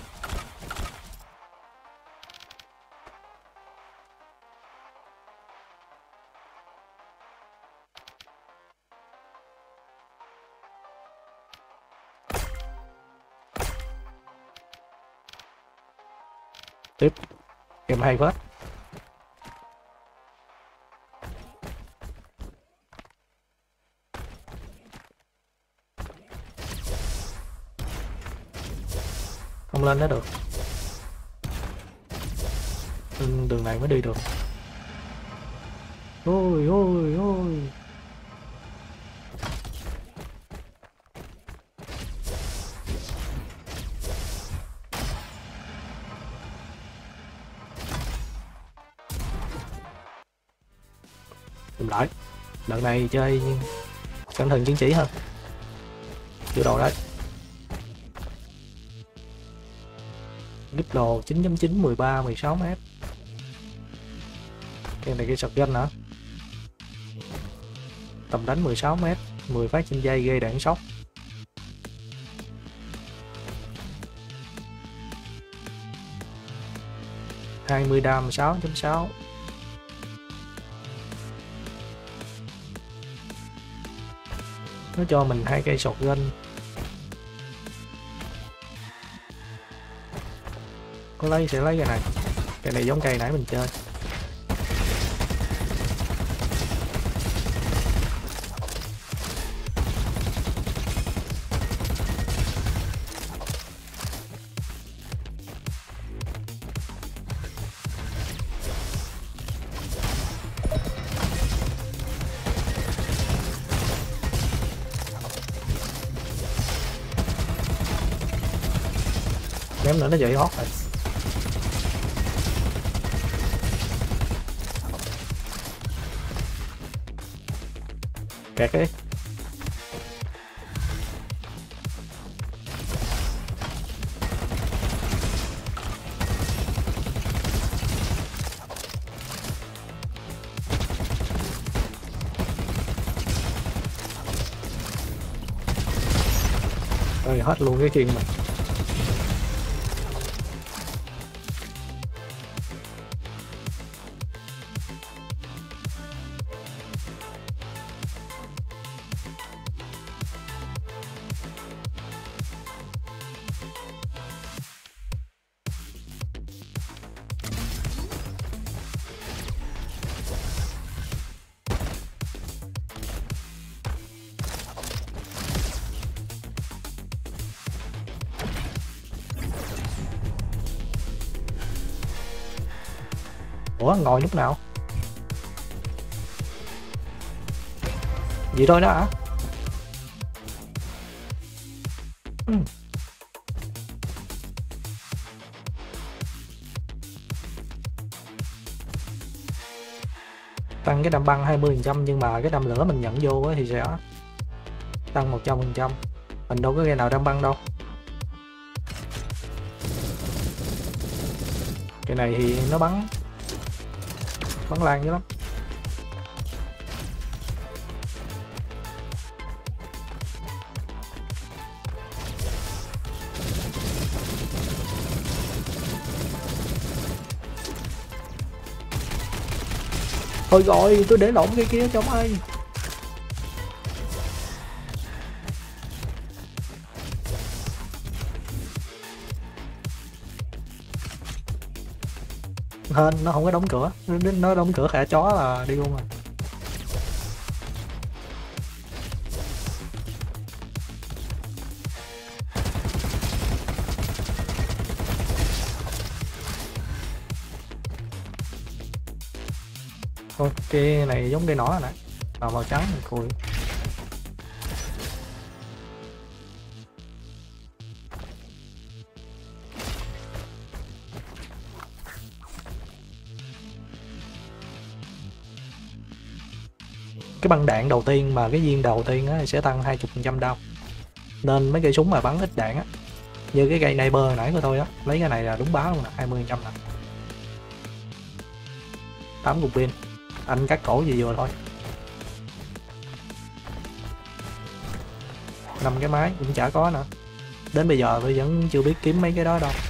Tiếp game hay quá. Không lên nữa được. Đường này mới đi được. Ôi ôi ôi. Tìm lại. Lần này chơi cẩn thận chiến chỉ hơn. Chịu đồ đấy. Đíp đồ 9.9 13 16 m. Cái này cái shotgun nữa. Tầm đánh 16 m, 10 phát trên giây gây đạn sốc. 20 đam 6.6. Nó cho mình 2 cây shotgun. Có lấy sẽ lấy cái này giống cây nãy mình chơi. Ném nữa nó dậy hót rồi. Kẹt đi. Rồi hết luôn cái khiên mình. Ủa ngồi lúc nào? Gì thôi đó hả? Tăng cái đam băng 20% nhưng mà cái đam lửa mình nhận vô thì sẽ tăng 100%. Mình đâu có nghe nào đam băng đâu. Cái này thì nó bắn lan dữ lắm. Thôi rồi tôi để lộn cái kia cho ai. Hên nó không có đóng cửa, nó đóng cửa khả chó là đi luôn rồi. Ok, này giống cây nỏ rồi nè, màu trắng cùi. Cái băng đạn đầu tiên mà cái viên đầu tiên á sẽ tăng 20% đau, nên mấy cây súng mà bắn ít đạn á, như cái cây sniper nãy của tôi á, lấy cái này là đúng báo luôn nè, 20% nè. 8 cục pin, anh cắt cổ gì vừa thôi. 5 cái máy cũng chả có nữa, đến bây giờ tôi vẫn chưa biết kiếm mấy cái đó đâu.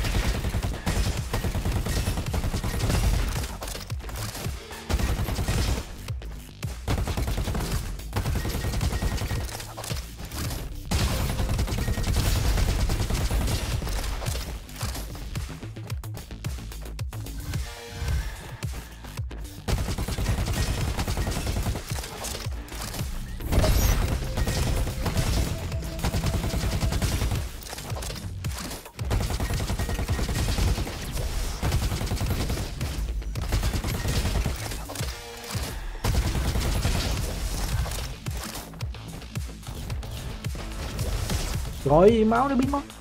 Rồi máu nó biến mất.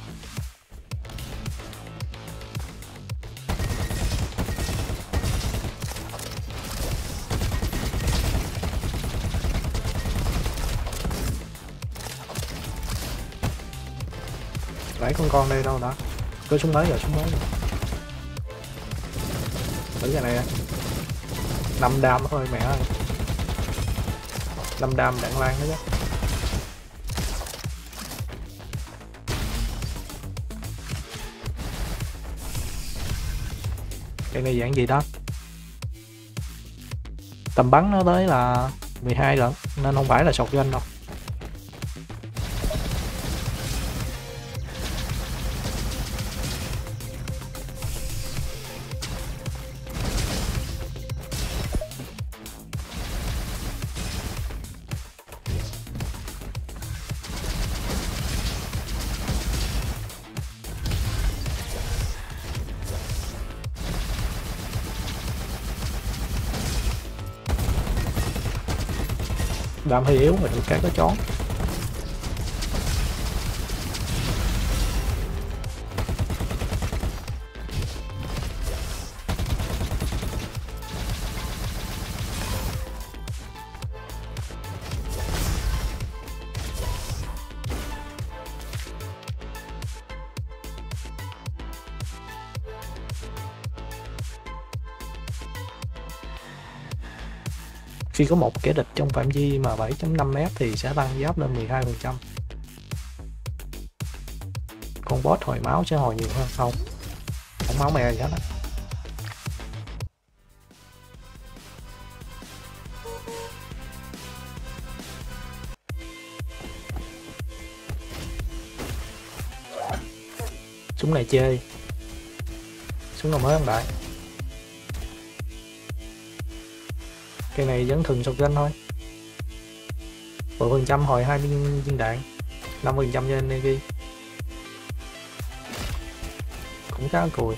Nãy con đây đâu đó. Có súng mới rồi, súng mới rồi. Thử cái này 5 đam thôi mẹ ơi. 5 đam đạn lan đó chứ. Cây này dạng gì đó, tầm bắn nó tới là 12 lận nên không phải là shotgun đâu. Đam hơi yếu mà được cái có chón. Khi có một kẻ địch trong phạm vi mà 7.5 m thì sẽ tăng giáp lên 12%. Con boss hồi máu sẽ hồi nhiều hơn không? Không máu mè gì hết á. Súng này chơi. Súng nào mới không đại? Cái này vẫn thường shotgun thôi. 10% hồi 20 viên đạn, 50% cho energy. Cũng khá cùi.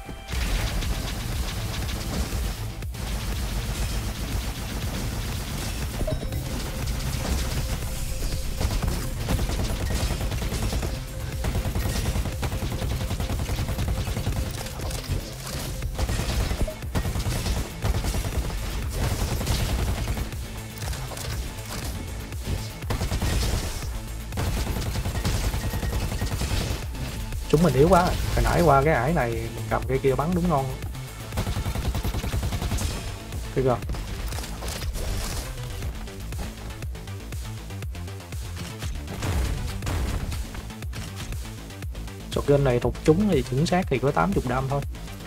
Chúng mình yếu quá, hồi nãy qua cái ải này mình cầm cây kia bắn đúng ngon. Được rồi. Shotgun này thuộc chúng thì chính xác thì có 80 đam thôi.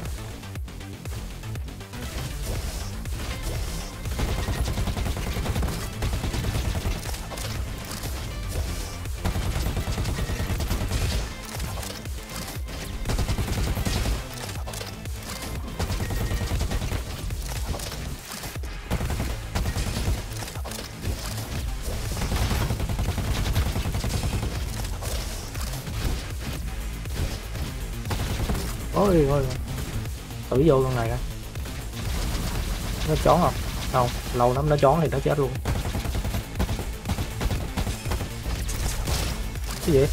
Ôi ôi, thử vô con này coi. Nó chón không? Không, lâu lắm nó chón thì nó chết luôn. Cái gì?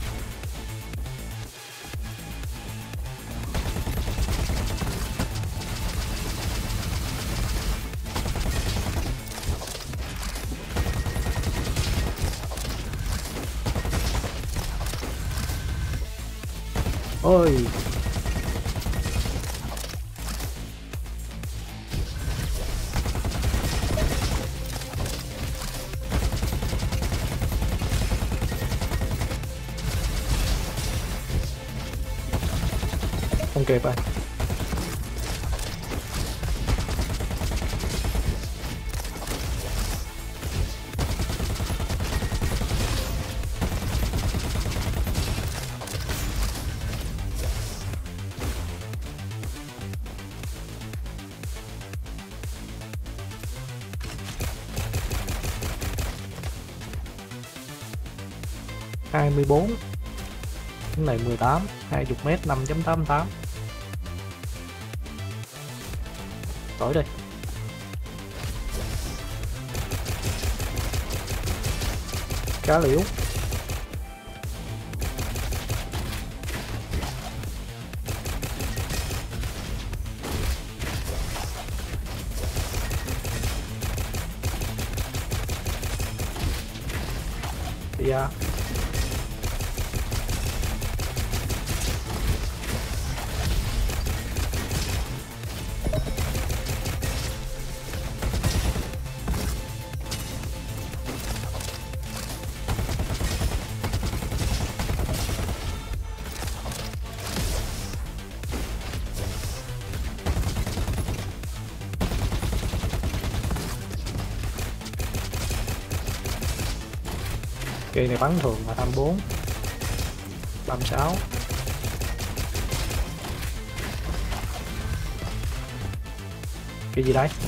Ôi. Không kịp rồi. Hai mươi bốn, cái này 18, 20 m 5.88. Đổi đi. Cá liễu. Yeah. Cây này bắn thường là 24, 36. Cái gì đấy?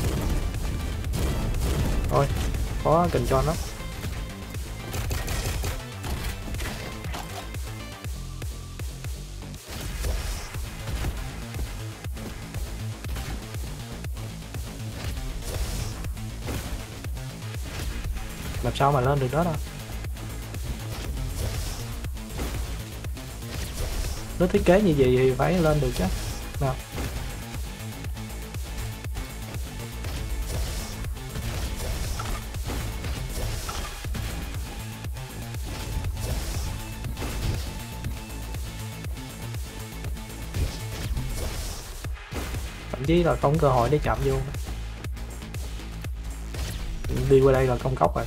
Thôi, có cần cho nó. Làm sao mà lên được đó đâu. Nó thiết kế như vậy thì phải lên được chứ. Nào. Thậm chí là không cơ hội để chạm vô. Đi qua đây là công cốc rồi.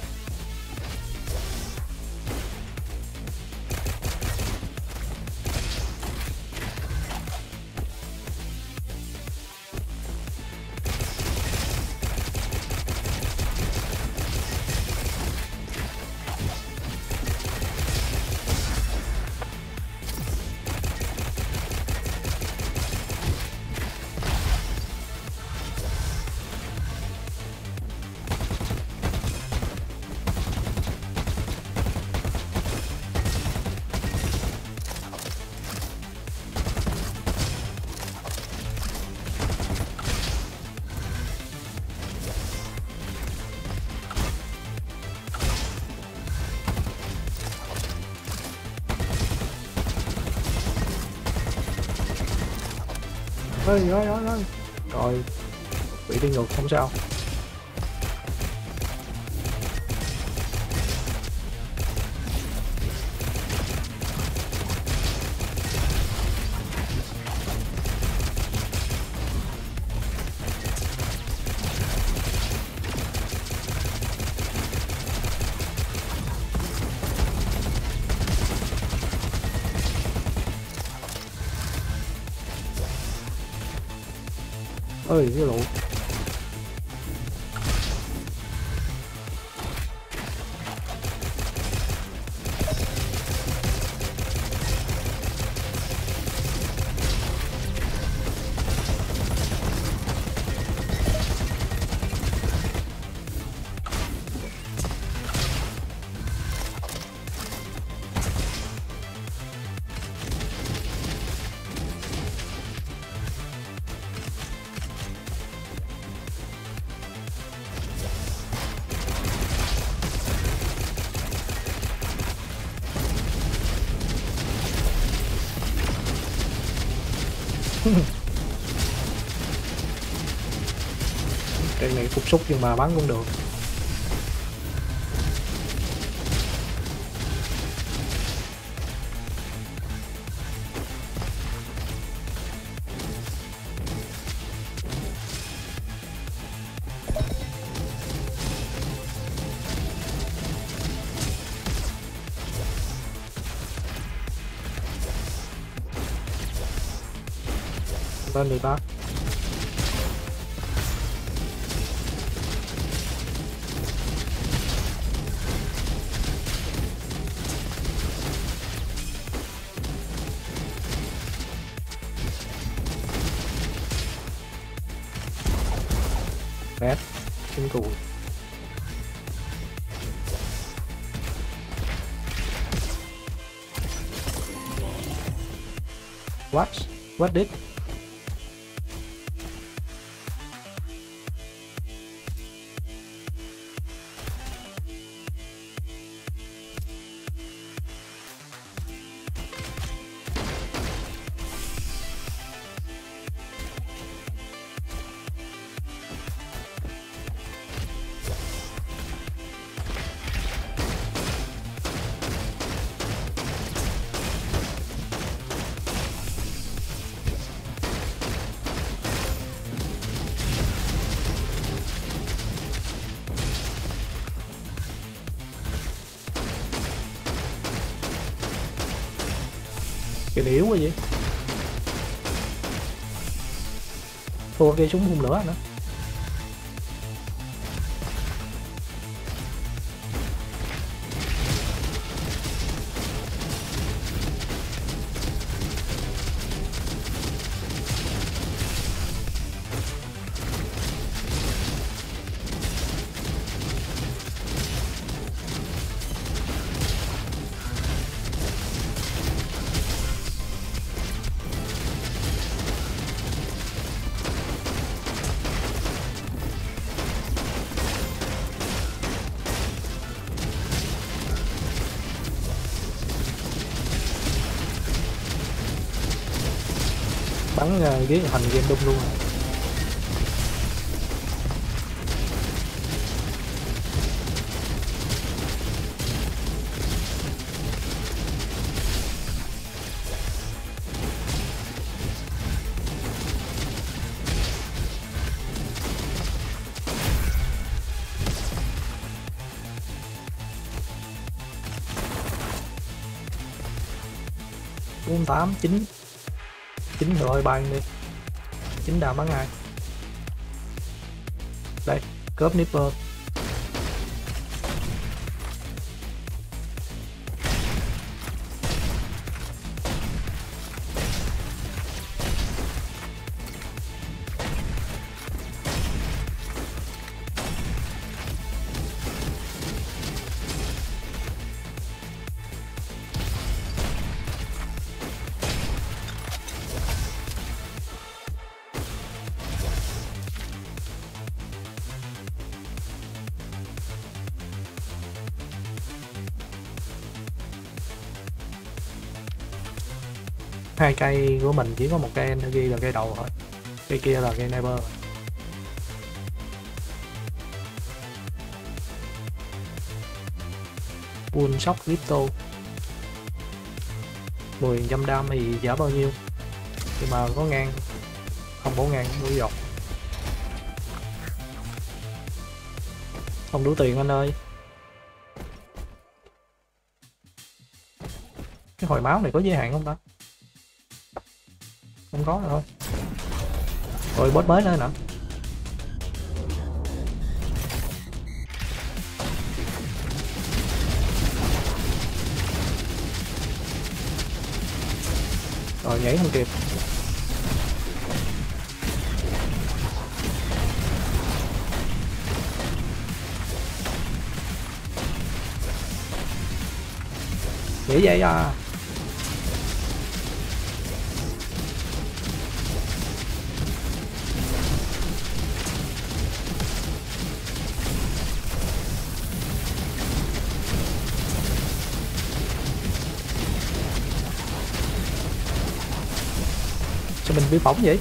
Ơi rồi bị đi ngược không sao. Ơi cái lụ. Cây này cục xúc nhưng mà bắn cũng được. Lên được đó. Bét kinh cùi. What did? Cái này yếu quá vậy. Thua cây súng phun lửa nữa. bắn ghế thành game đung luôn. Bốn tám chín chín rồi bay đi, chín đào bắn ai đây, cướp nipper. Hai cây của mình chỉ có một cây energy là cây đầu thôi, cây kia là cây neighbor. Full shock crypto 10% đam thì giảm bao nhiêu, nhưng mà có ngang không, bổ ngang đủ dọc, không đủ tiền anh ơi. Cái hồi máu này có giới hạn không ta? Không có rồi thôi. Rồi boss mới nữa nè. Rồi nhảy không kịp. Dễ vậy à. Sao mình bị bỏng vậy?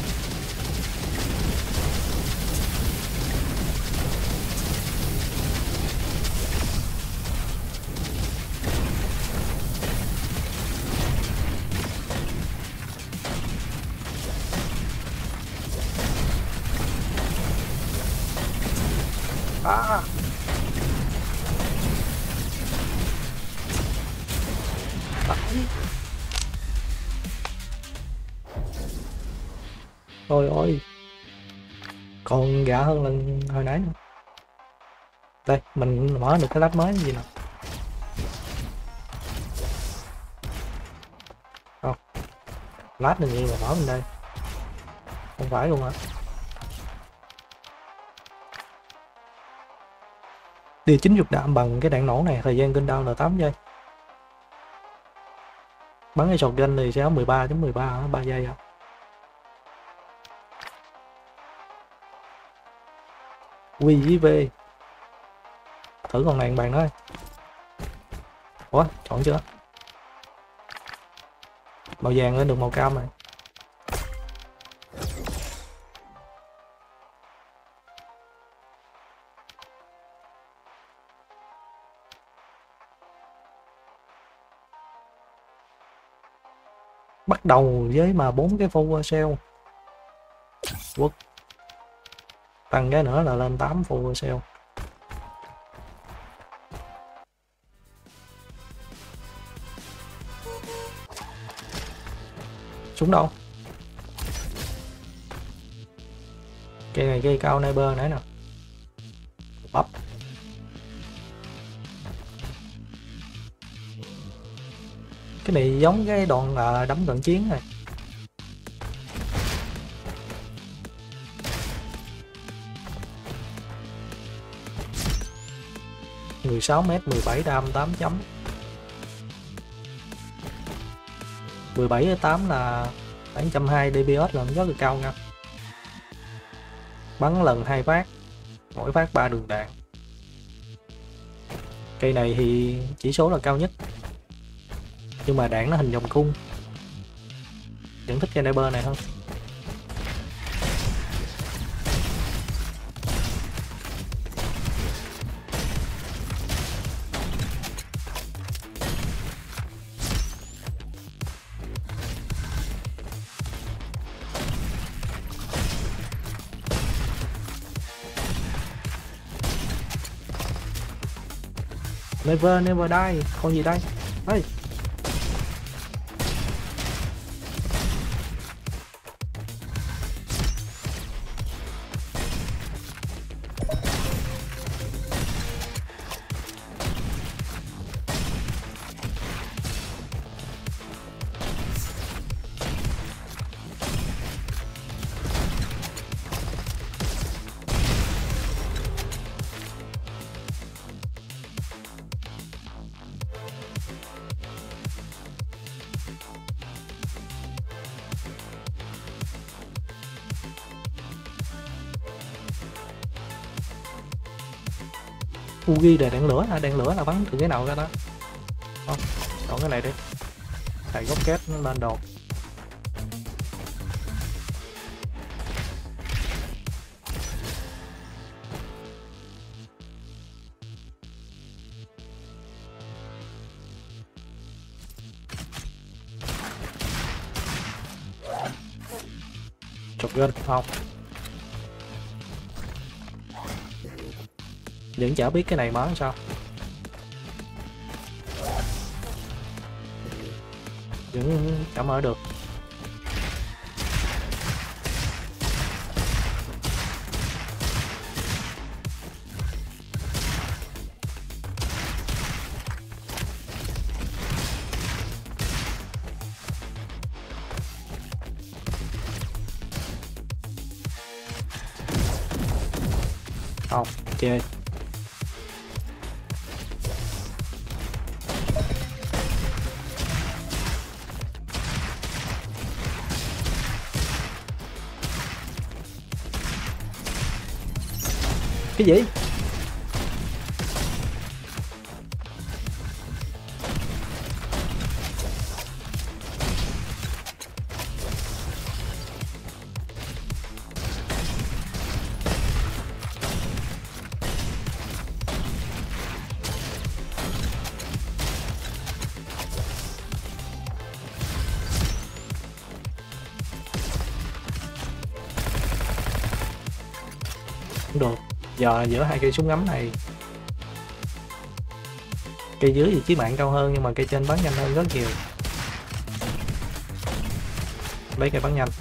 À. Ôi ôi, còn gã hơn lần hồi nãy nữa. Đây mình mở được cái lab mới gì nè. Không, lab này gì mà mở bên đây, không phải luôn hả? Đi 90 đạn bằng cái đạn nổ này, thời gian cooldown là 8 giây. Bắn cái shotgun thì sẽ 13.13 3 giây hả? Quy với V. Thử con này bàn đó. Ủa, chọn chưa? Màu vàng lên được màu cam này. Bắt đầu với mà 4 cái full cell. Quốc. Tăng cái nữa là lên 8 full cell. Súng đâu? Cây này cây cao neighbor nãy nè. Bắp. Cái này giống cái đoạn đấm cận chiến này. - 16 m 17 đam 8 chấm. 17/8 là 820 DPS là rất là cao nha. Bắn lần 2 phát, mỗi phát 3 đường đạn. Cây này thì chỉ số là cao nhất, nhưng mà đạn nó hình vòng cung, vẫn thích sniper này hơn. Never never die. Con gì đây? Ê. Ugi là đạn lửa hả? Đạn lửa là bắn từ cái nào ra đó? Không, chọn cái này đi. Xài gốc két nó lên đồ. Shotgun không? Vẫn chả biết cái này mở sao. Vẫn chả mở được. Không, chê. Cái gì? Cũng được. Giờ giữa hai cây súng ngắm này, cây dưới thì chí mạng cao hơn nhưng mà cây trên bắn nhanh hơn rất nhiều. Lấy cây bắn nhanh.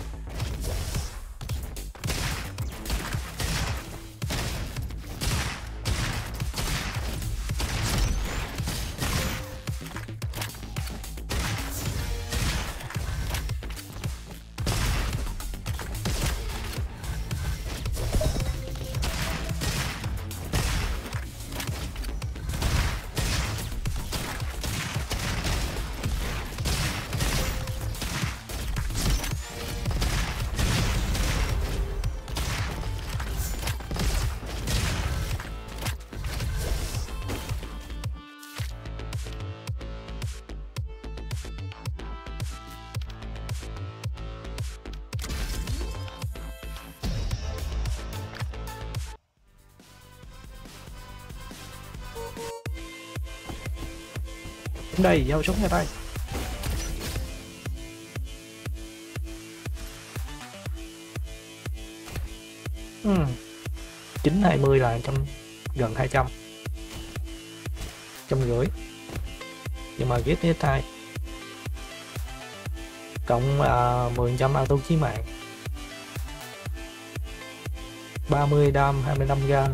Đây, giao súng ra đây. Ừ. 920 là gần 200. 150. Nhưng mà get hết tay. Cộng 10% auto chí mạng. 30 đam 25 gun.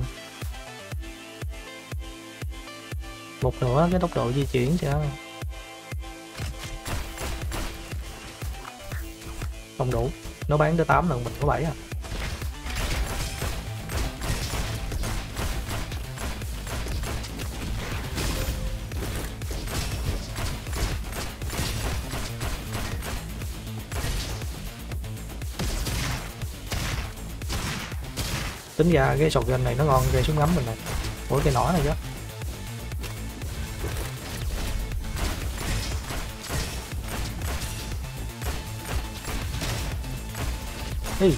Một nữa cái tốc độ di chuyển sẽ không đủ, nó bán tới 8 lần mình có 7 à. Tính ra cái shotgun này nó ngon cái súng ngắm mình này, mỗi cái nỏ này chứ. Ê.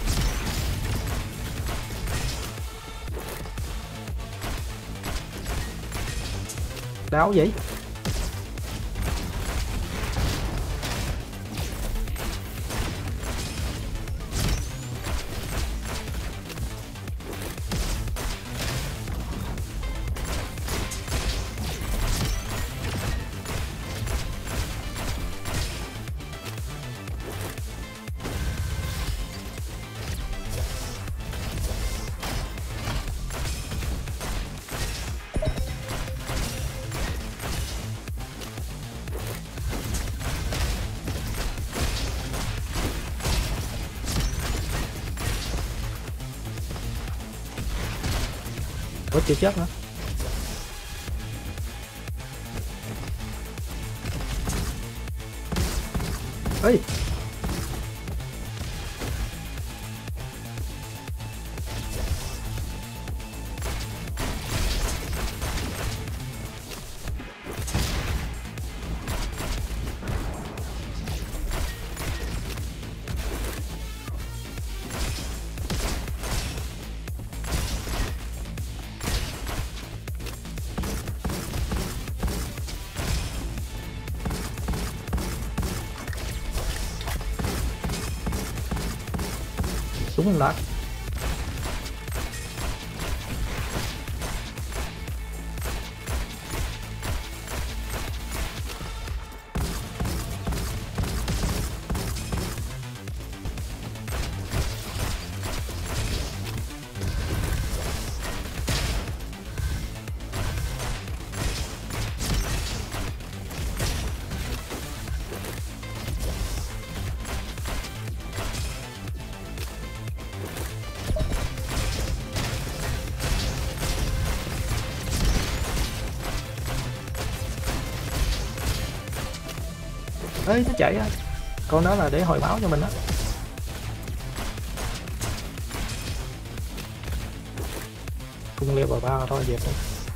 Đáo vậy. Ủa chưa chết hả? Ê. Súng không lại. Ê, nó chạy á. Con đó là để hồi máu cho mình á. Cung leo vào bao thôi, dẹp đi.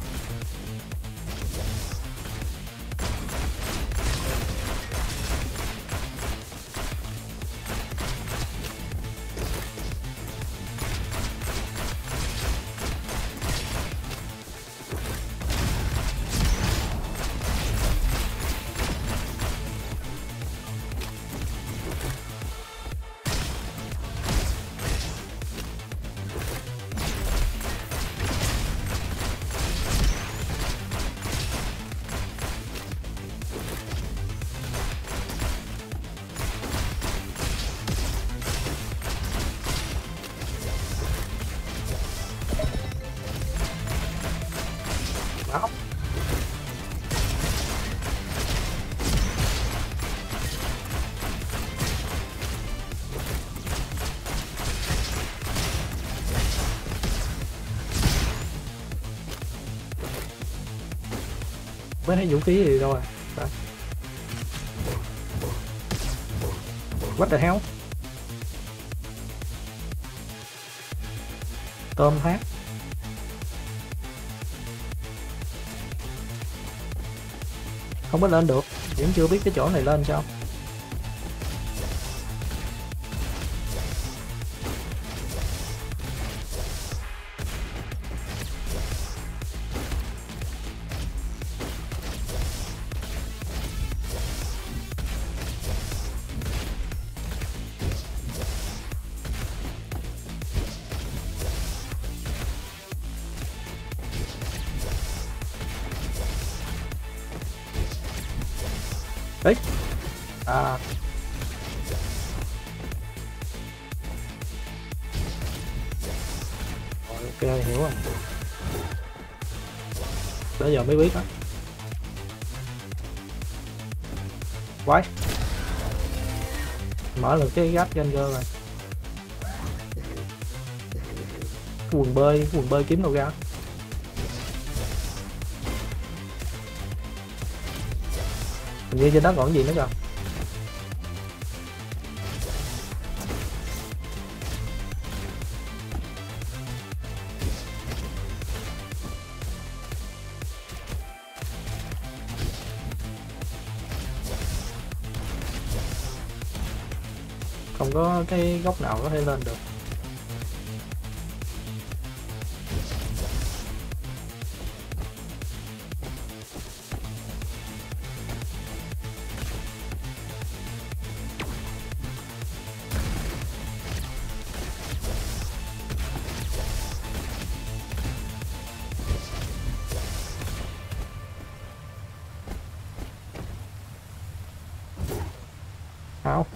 Đó. Mới thấy vũ khí gì đâu à. Đó. What the hell? Tôm phát. Không có lên được, vẫn chưa biết cái chỗ này lên sao. Đấy. À. Rồi, ok, hiểu rồi. Bây giờ mới biết đó. Quái. Mở được cái gap Ranger rồi. Quần bơi kiếm đâu ra. Hình như trên đó còn gì nữa kìa. Không có cái góc nào có thể lên được. Không.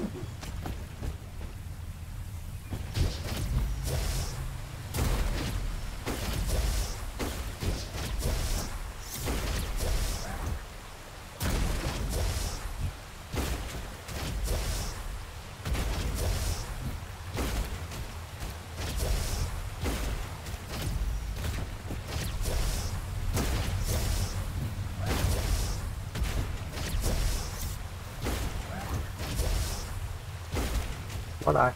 Có lại.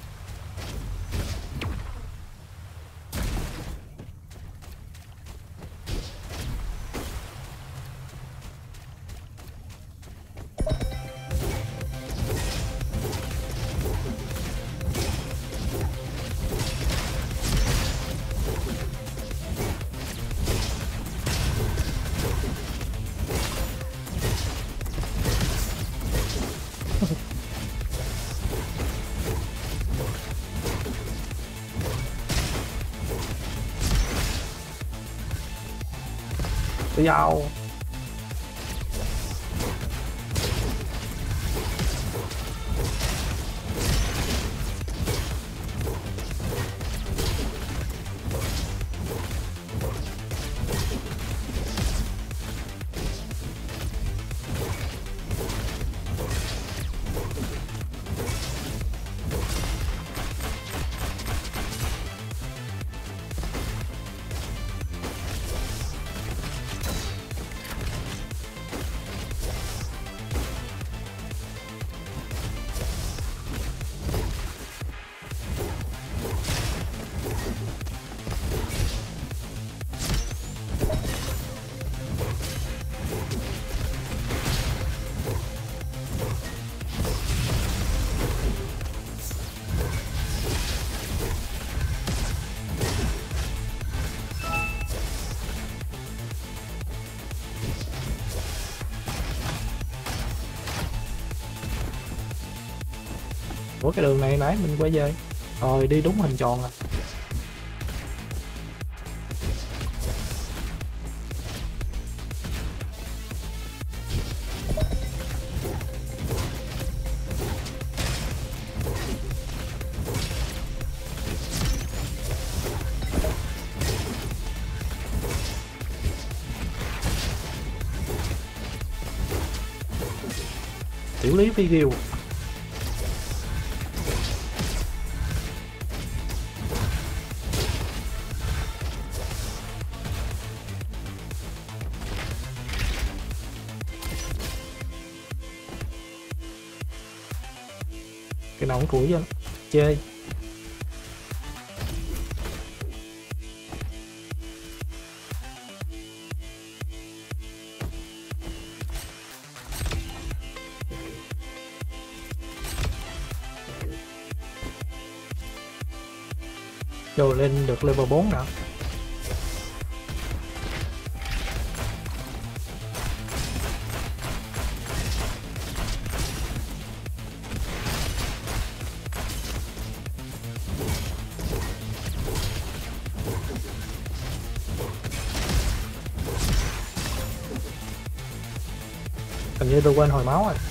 Tự dao. Ủa cái đường này nãy mình quay về rồi, đi đúng hình tròn à. Tiểu lý phi kiều. Cái nào cũng củi cho chê. Rồi lên được level 4 nữa. Hình như tôi quên hồi máu rồi.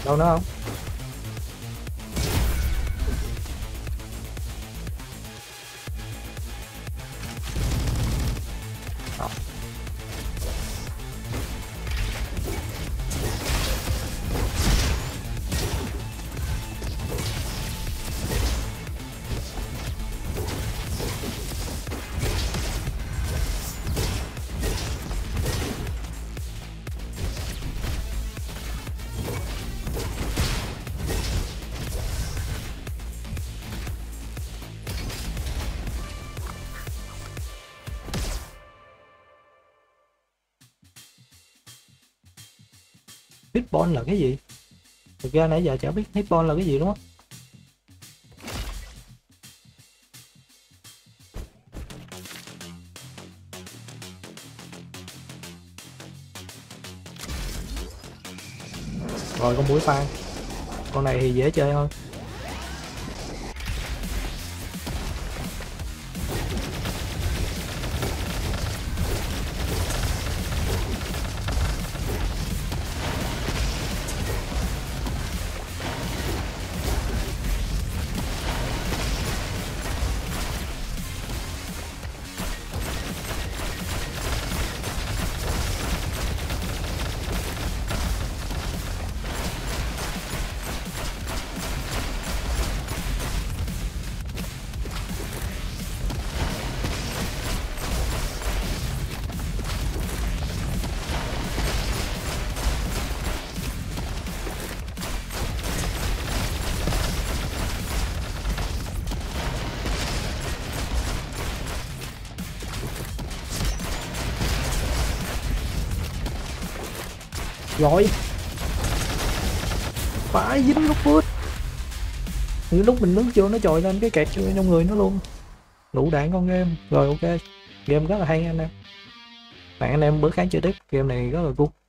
đâu nữa không? Không. Hitball là cái gì? Thực ra nãy giờ chả biết hitball là cái gì đúng không? Rồi con mũi phan. Con này thì dễ chơi hơn. Rồi. Phải dính lúc phút. Những lúc mình nướng chưa nó chồi lên cái kẹt chưa trong người nó luôn. Lũ đạn con game. Rồi ok. Game rất là hay anh em. Bạn anh em bữa kháng chơi tiếp. Game này rất là cool.